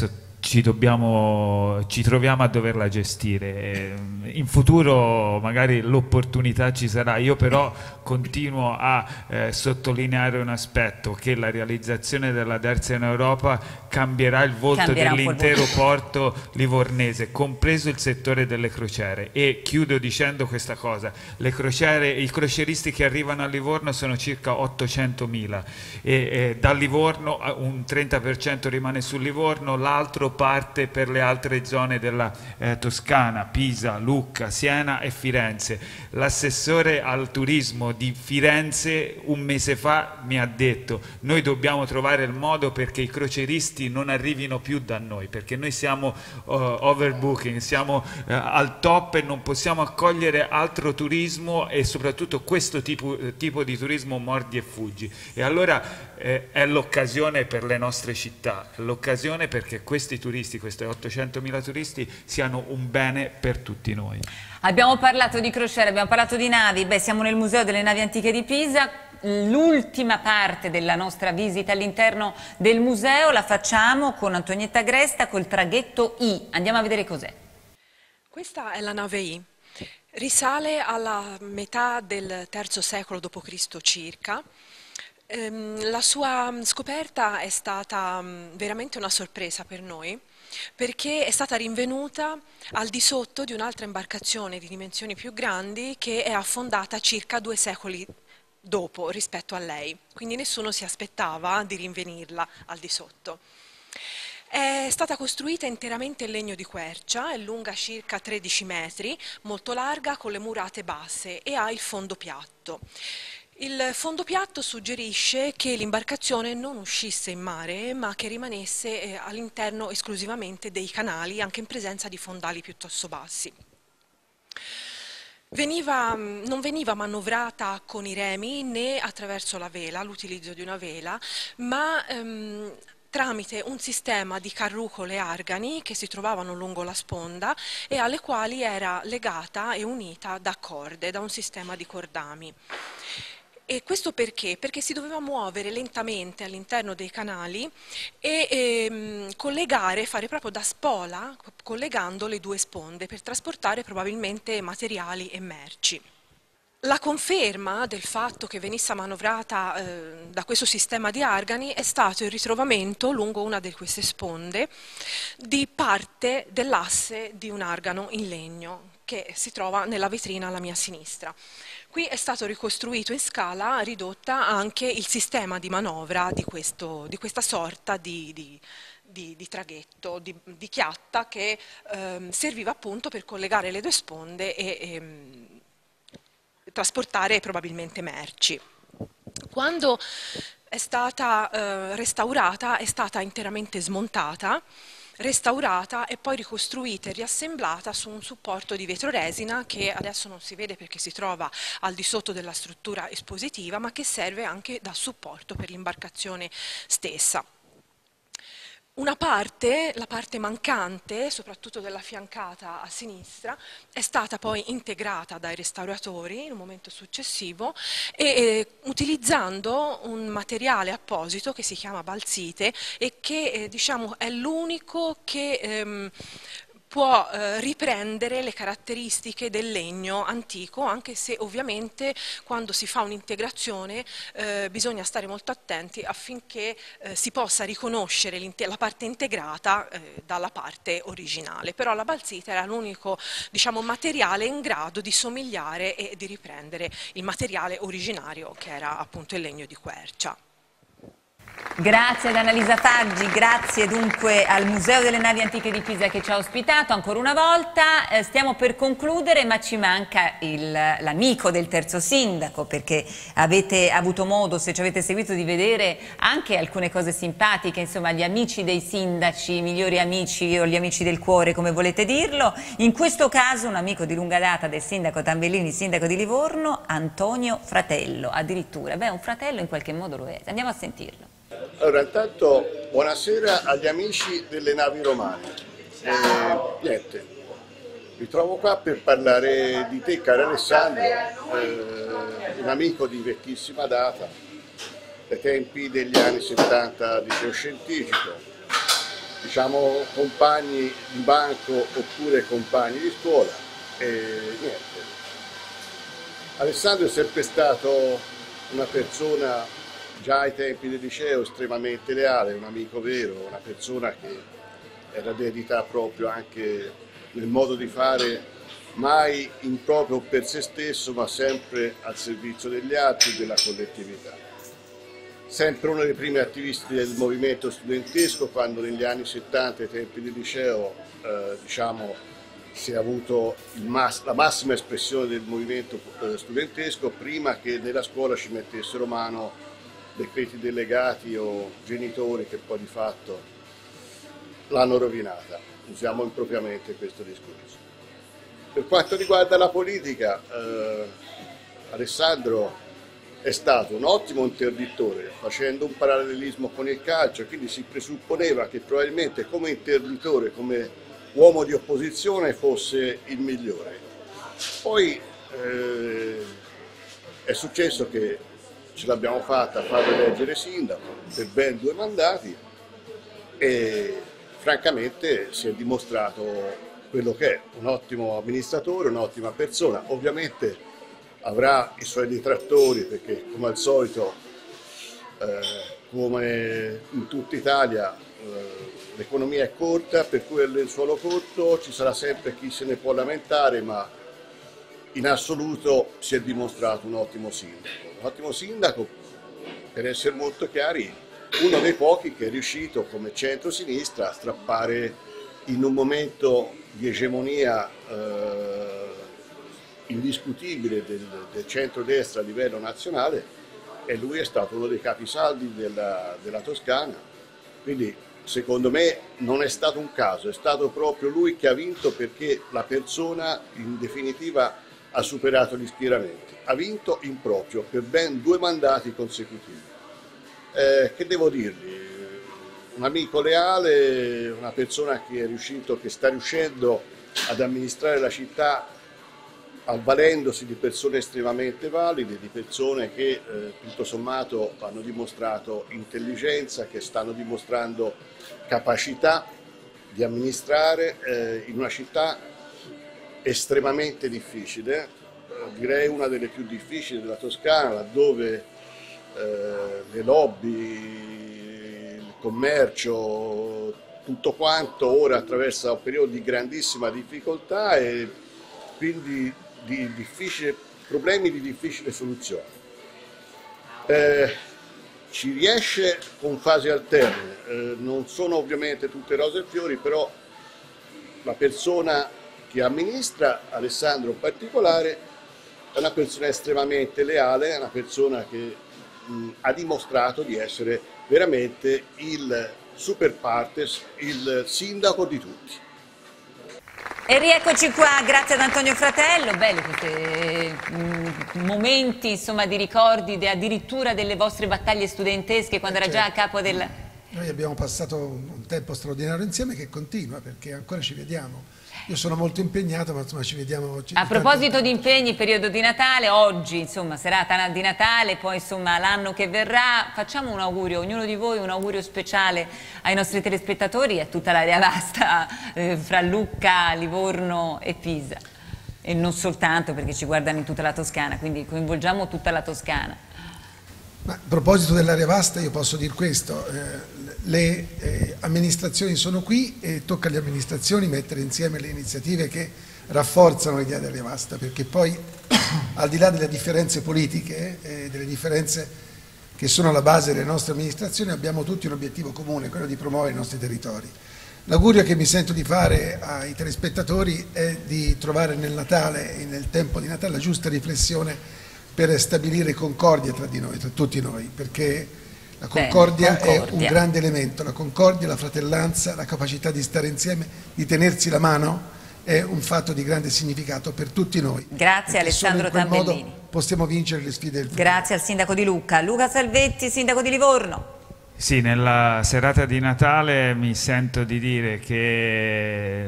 ci troviamo a doverla gestire. In futuro magari l'opportunità ci sarà, io però continuo a sottolineare un aspetto, che la realizzazione della terza in Europa cambierà il volto dell'intero porto livornese, compreso il settore delle crociere. E chiudo dicendo questa cosa: i crocieristi che arrivano a Livorno sono circa 800.000 e da Livorno un 30% rimane su Livorno, l'altro parte per le altre zone della Toscana, Pisa, Lucca, Siena e Firenze. L'assessore al turismo di Firenze un mese fa mi ha detto: noi dobbiamo trovare il modo perché i crocieristi non arrivino più da noi, perché noi siamo overbooking, siamo al top e non possiamo accogliere altro turismo, e soprattutto questo tipo di turismo mordi e fuggi. E allora è l'occasione per le nostre città, è l'occasione perché questi turisti, questi 800.000 turisti, siano un bene per tutti noi. Abbiamo parlato di crociere, abbiamo parlato di navi, siamo nel Museo delle Navi Antiche di Pisa. L'ultima parte della nostra visita all'interno del museo la facciamo con Antonietta Gresta col traghetto I. Andiamo a vedere cos'è. Questa è la nave I. Risale alla metà del III secolo d.C. circa. La sua scoperta è stata veramente una sorpresa per noi, perché è stata rinvenuta al di sotto di un'altra imbarcazione di dimensioni più grandi che è affondata circa 2 secoli dopo rispetto a lei, quindi nessuno si aspettava di rinvenirla al di sotto. È stata costruita interamente in legno di quercia, è lunga circa 13 metri, molto larga, con le murate basse, e ha il fondo piatto. Il fondo piatto suggerisce che l'imbarcazione non uscisse in mare, ma che rimanesse all'interno esclusivamente dei canali, anche in presenza di fondali piuttosto bassi. Non veniva manovrata con i remi né attraverso la vela, l'utilizzo di una vela, ma tramite un sistema di carrucole argani che si trovavano lungo la sponda e alle quali era legata e unita da corde, da un sistema di cordami. E questo perché? Perché si doveva muovere lentamente all'interno dei canali e collegare, fare proprio da spola, collegando le due sponde per trasportare probabilmente materiali e merci. La conferma del fatto che venisse manovrata da questo sistema di argani è stato il ritrovamento lungo una di queste sponde di parte dell'asse di un argano in legno che si trova nella vetrina alla mia sinistra. Qui è stato ricostruito in scala ridotta anche il sistema di manovra di questa sorta di traghetto, di chiatta che serviva appunto per collegare le due sponde e trasportare probabilmente merci. Quando è stata restaurata, è stata interamente smontata, restaurata e poi ricostruita e riassemblata su un supporto di vetroresina che adesso non si vede perché si trova al di sotto della struttura espositiva, ma che serve anche da supporto per l'imbarcazione stessa. Una parte, la parte mancante, soprattutto della fiancata a sinistra, è stata poi integrata dai restauratori in un momento successivo e utilizzando un materiale apposito che si chiama balsite e che diciamo è l'unico che può riprendere le caratteristiche del legno antico, anche se ovviamente quando si fa un'integrazione bisogna stare molto attenti affinché si possa riconoscere la parte integrata dalla parte originale. Però la balsita era l'unico, diciamo, materiale in grado di somigliare e di riprendere il materiale originario che era appunto il legno di quercia. Grazie ad Annalisa Faggi, grazie dunque al Museo delle Navi Antiche di Pisa che ci ha ospitato ancora una volta. Stiamo per concludere, ma ci manca l'amico del terzo sindaco, perché avete avuto modo, se ci avete seguito, di vedere anche alcune cose simpatiche, insomma gli amici dei sindaci, i migliori amici o gli amici del cuore, come volete dirlo. In questo caso un amico di lunga data del sindaco Tambellini, sindaco di Livorno, Antonio Fratello, addirittura. Beh, un fratello in qualche modo lo è. Andiamo a sentirlo. Allora, intanto buonasera agli amici delle navi romane. Niente, mi trovo qua per parlare di te, caro Alessandro, un amico di vecchissima data, dai tempi degli anni 70 al liceo scientifico. diciamo, compagni di banco oppure compagni di scuola e niente. Alessandro è sempre stato una persona, già ai tempi del liceo, estremamente leale, un amico vero, una persona che era dedita proprio anche nel modo di fare, mai in proprio per se stesso, ma sempre al servizio degli altri e della collettività. Sempre uno dei primi attivisti del movimento studentesco, quando negli anni 70, ai tempi del liceo, diciamo, si è avuto la massima espressione del movimento studentesco, prima che nella scuola ci mettessero mano decreti delegati o genitori che poi di fatto l'hanno rovinata. Usiamo impropriamente questo discorso. Per quanto riguarda la politica, Alessandro è stato un ottimo interditore, facendo un parallelismo con il calcio, quindi si presupponeva che probabilmente come interditore, come uomo di opposizione fosse il migliore. Poi è successo che ce l'abbiamo fatta a farlo eleggere sindaco per ben 2 mandati e francamente si è dimostrato quello che è, un ottimo amministratore, un'ottima persona. Ovviamente avrà i suoi detrattori perché, come al solito, come in tutta Italia, l'economia è corta, per cui è il lenzuolo corto, ci sarà sempre chi se ne può lamentare, ma in assoluto si è dimostrato un ottimo sindaco. Un ottimo sindaco, per essere molto chiari, uno dei pochi che è riuscito come centro-sinistra a strappare in un momento di egemonia indiscutibile del centrodestra a livello nazionale, e lui è stato uno dei capisaldi della Toscana, quindi secondo me non è stato un caso, è stato proprio lui che ha vinto, perché la persona in definitiva ha superato gli schieramenti, ha vinto in proprio per ben 2 mandati consecutivi. Che devo dirgli? Un amico leale, una persona che sta riuscendo ad amministrare la città avvalendosi di persone estremamente valide, di persone che tutto sommato hanno dimostrato intelligenza, che stanno dimostrando capacità di amministrare in una città estremamente difficile, direi una delle più difficili della Toscana, laddove le lobby, il commercio, tutto quanto ora attraversa un periodo di grandissima difficoltà e quindi di problemi di difficile soluzione. Ci riesce con fasi alterne, non sono ovviamente tutte rose e fiori, però la persona che amministra, Alessandro in particolare, è una persona estremamente leale, è una persona che ha dimostrato di essere veramente il super partes, il sindaco di tutti. E rieccoci qua, grazie ad Antonio Fratello, belli questi momenti, insomma, di ricordi addirittura delle vostre battaglie studentesche quando era già a capo del... Noi abbiamo passato un tempo straordinario insieme che continua, perché ancora ci vediamo. Io sono molto impegnato, ma insomma ci vediamo. A proposito di impegni, periodo di Natale, oggi insomma serata di Natale, poi insomma l'anno che verrà, facciamo un augurio, ognuno di voi un augurio speciale ai nostri telespettatori e a tutta l'area vasta fra Lucca, Livorno e Pisa. E non soltanto, perché ci guardano in tutta la Toscana, quindi coinvolgiamo tutta la Toscana. Ma a proposito dell'area vasta io posso dire questo, le amministrazioni sono qui e tocca alle amministrazioni mettere insieme le iniziative che rafforzano l'idea dell'area vasta, perché poi al di là delle differenze politiche e delle differenze che sono alla base delle nostre amministrazioni, abbiamo tutti un obiettivo comune, quello di promuovere i nostri territori. L'augurio che mi sento di fare ai telespettatori è di trovare nel Natale e nel tempo di Natale la giusta riflessione per stabilire concordia tra di noi, tra tutti noi, perché la concordia è un grande elemento, la concordia, la fratellanza, la capacità di stare insieme, di tenersi la mano, è un fatto di grande significato per tutti noi. Grazie Alessandro Tambellini. Solo in quel modo possiamo vincere le sfide del futuro. Grazie al sindaco di Lucca. Luca Salvetti, sindaco di Livorno. Sì, nella serata di Natale mi sento di dire che per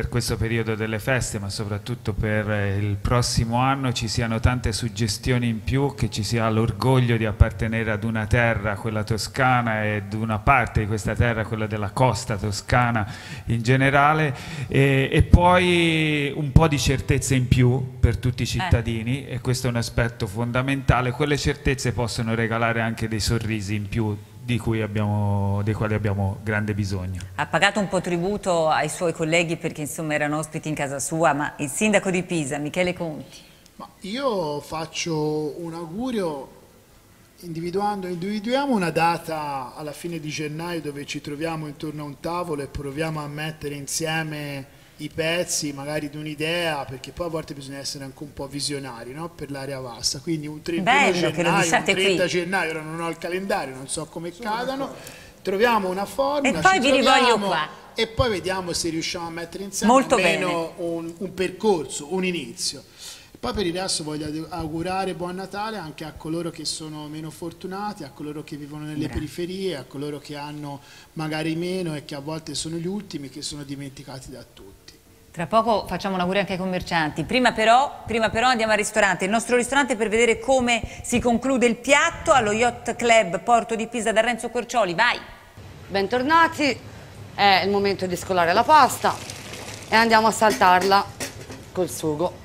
per questo periodo delle feste, ma soprattutto per il prossimo anno, ci siano tante suggestioni in più, che ci sia l'orgoglio di appartenere ad una terra, quella toscana, e ad una parte di questa terra, quella della costa toscana in generale, e poi un po' di certezze in più per tutti i cittadini, e questo è un aspetto fondamentale. Quelle certezze possono regalare anche dei sorrisi in più dei quali abbiamo grande bisogno. Ha pagato un po' tributo ai suoi colleghi perché insomma erano ospiti in casa sua, ma il sindaco di Pisa, Michele Conti. Ma io faccio un augurio individuiamo una data alla fine di gennaio dove ci troviamo intorno a un tavolo e proviamo a mettere insieme i pezzi magari di un'idea, perché poi a volte bisogna essere anche un po' visionari, no? Per l'area vasta, quindi un 31 gennaio, un 30 gennaio, ora non ho il calendario, non so come cadano, troviamo una formula, e poi vi rivoglio qua e poi vediamo se riusciamo a mettere insieme almeno un percorso, un inizio. Poi per il resto voglio augurare buon Natale anche a coloro che sono meno fortunati, a coloro che vivono nelle periferie, a coloro che hanno magari meno e che a volte sono gli ultimi, che sono dimenticati da tutti. Tra poco facciamo un augurio anche ai commercianti. Prima però andiamo al ristorante, il nostro ristorante, per vedere come si conclude il piatto allo Yacht Club Porto di Pisa da Renzo Corcioli. Vai! Bentornati, è il momento di scolare la pasta e andiamo a saltarla col sugo.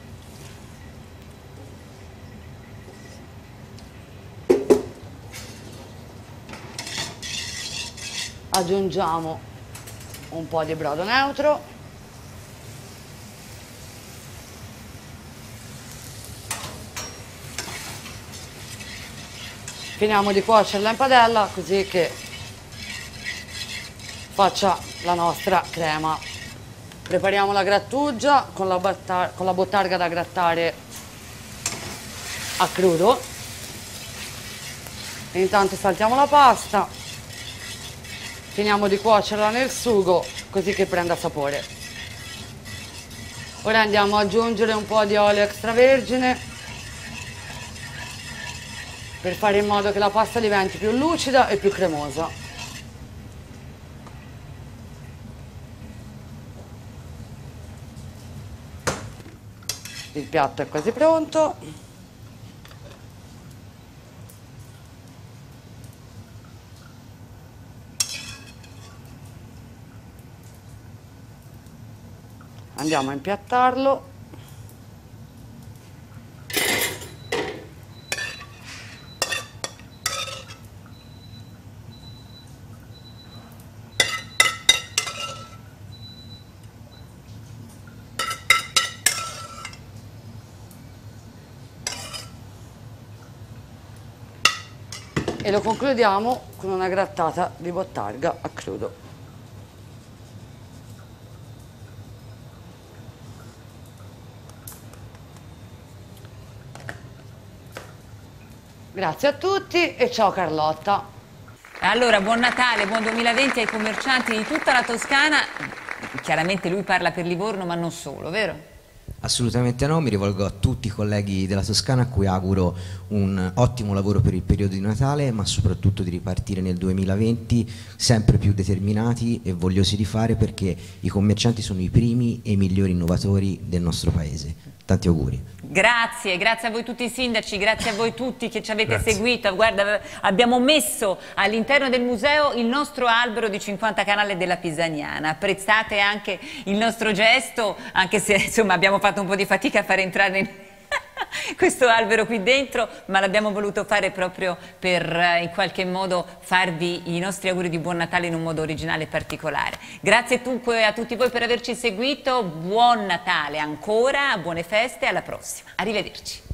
Aggiungiamo un po' di brodo neutro. Finiamo di cuocerla in padella così che faccia la nostra crema. Prepariamo la grattugia con la bottarga da grattare a crudo. E intanto saltiamo la pasta. Finiamo di cuocerla nel sugo così che prenda sapore. Ora andiamo ad aggiungere un po' di olio extravergine per fare in modo che la pasta diventi più lucida e più cremosa. Il piatto è quasi pronto. Andiamo a impiattarlo. E lo concludiamo con una grattata di bottarga a crudo. Grazie a tutti e ciao Carlotta. Allora, buon Natale, buon 2020 ai commercianti di tutta la Toscana. Chiaramente lui parla per Livorno, ma non solo, vero? Assolutamente no, mi rivolgo a tutti i colleghi della Toscana a cui auguro un ottimo lavoro per il periodo di Natale, ma soprattutto di ripartire nel 2020 sempre più determinati e vogliosi di fare, perché i commercianti sono i primi e i migliori innovatori del nostro paese. Tanti auguri. Grazie a voi tutti i sindaci, grazie a voi tutti che ci avete seguito. Guarda, abbiamo messo all'interno del museo il nostro albero di 50 canale della Pisaniana. Apprezzate anche il nostro gesto, anche se insomma abbiamo fatto un po' di fatica a far entrare questo albero qui dentro, ma l'abbiamo voluto fare proprio per in qualche modo farvi i nostri auguri di buon Natale in un modo originale e particolare. Grazie dunque a tutti voi per averci seguito, buon Natale ancora, buone feste, alla prossima, arrivederci.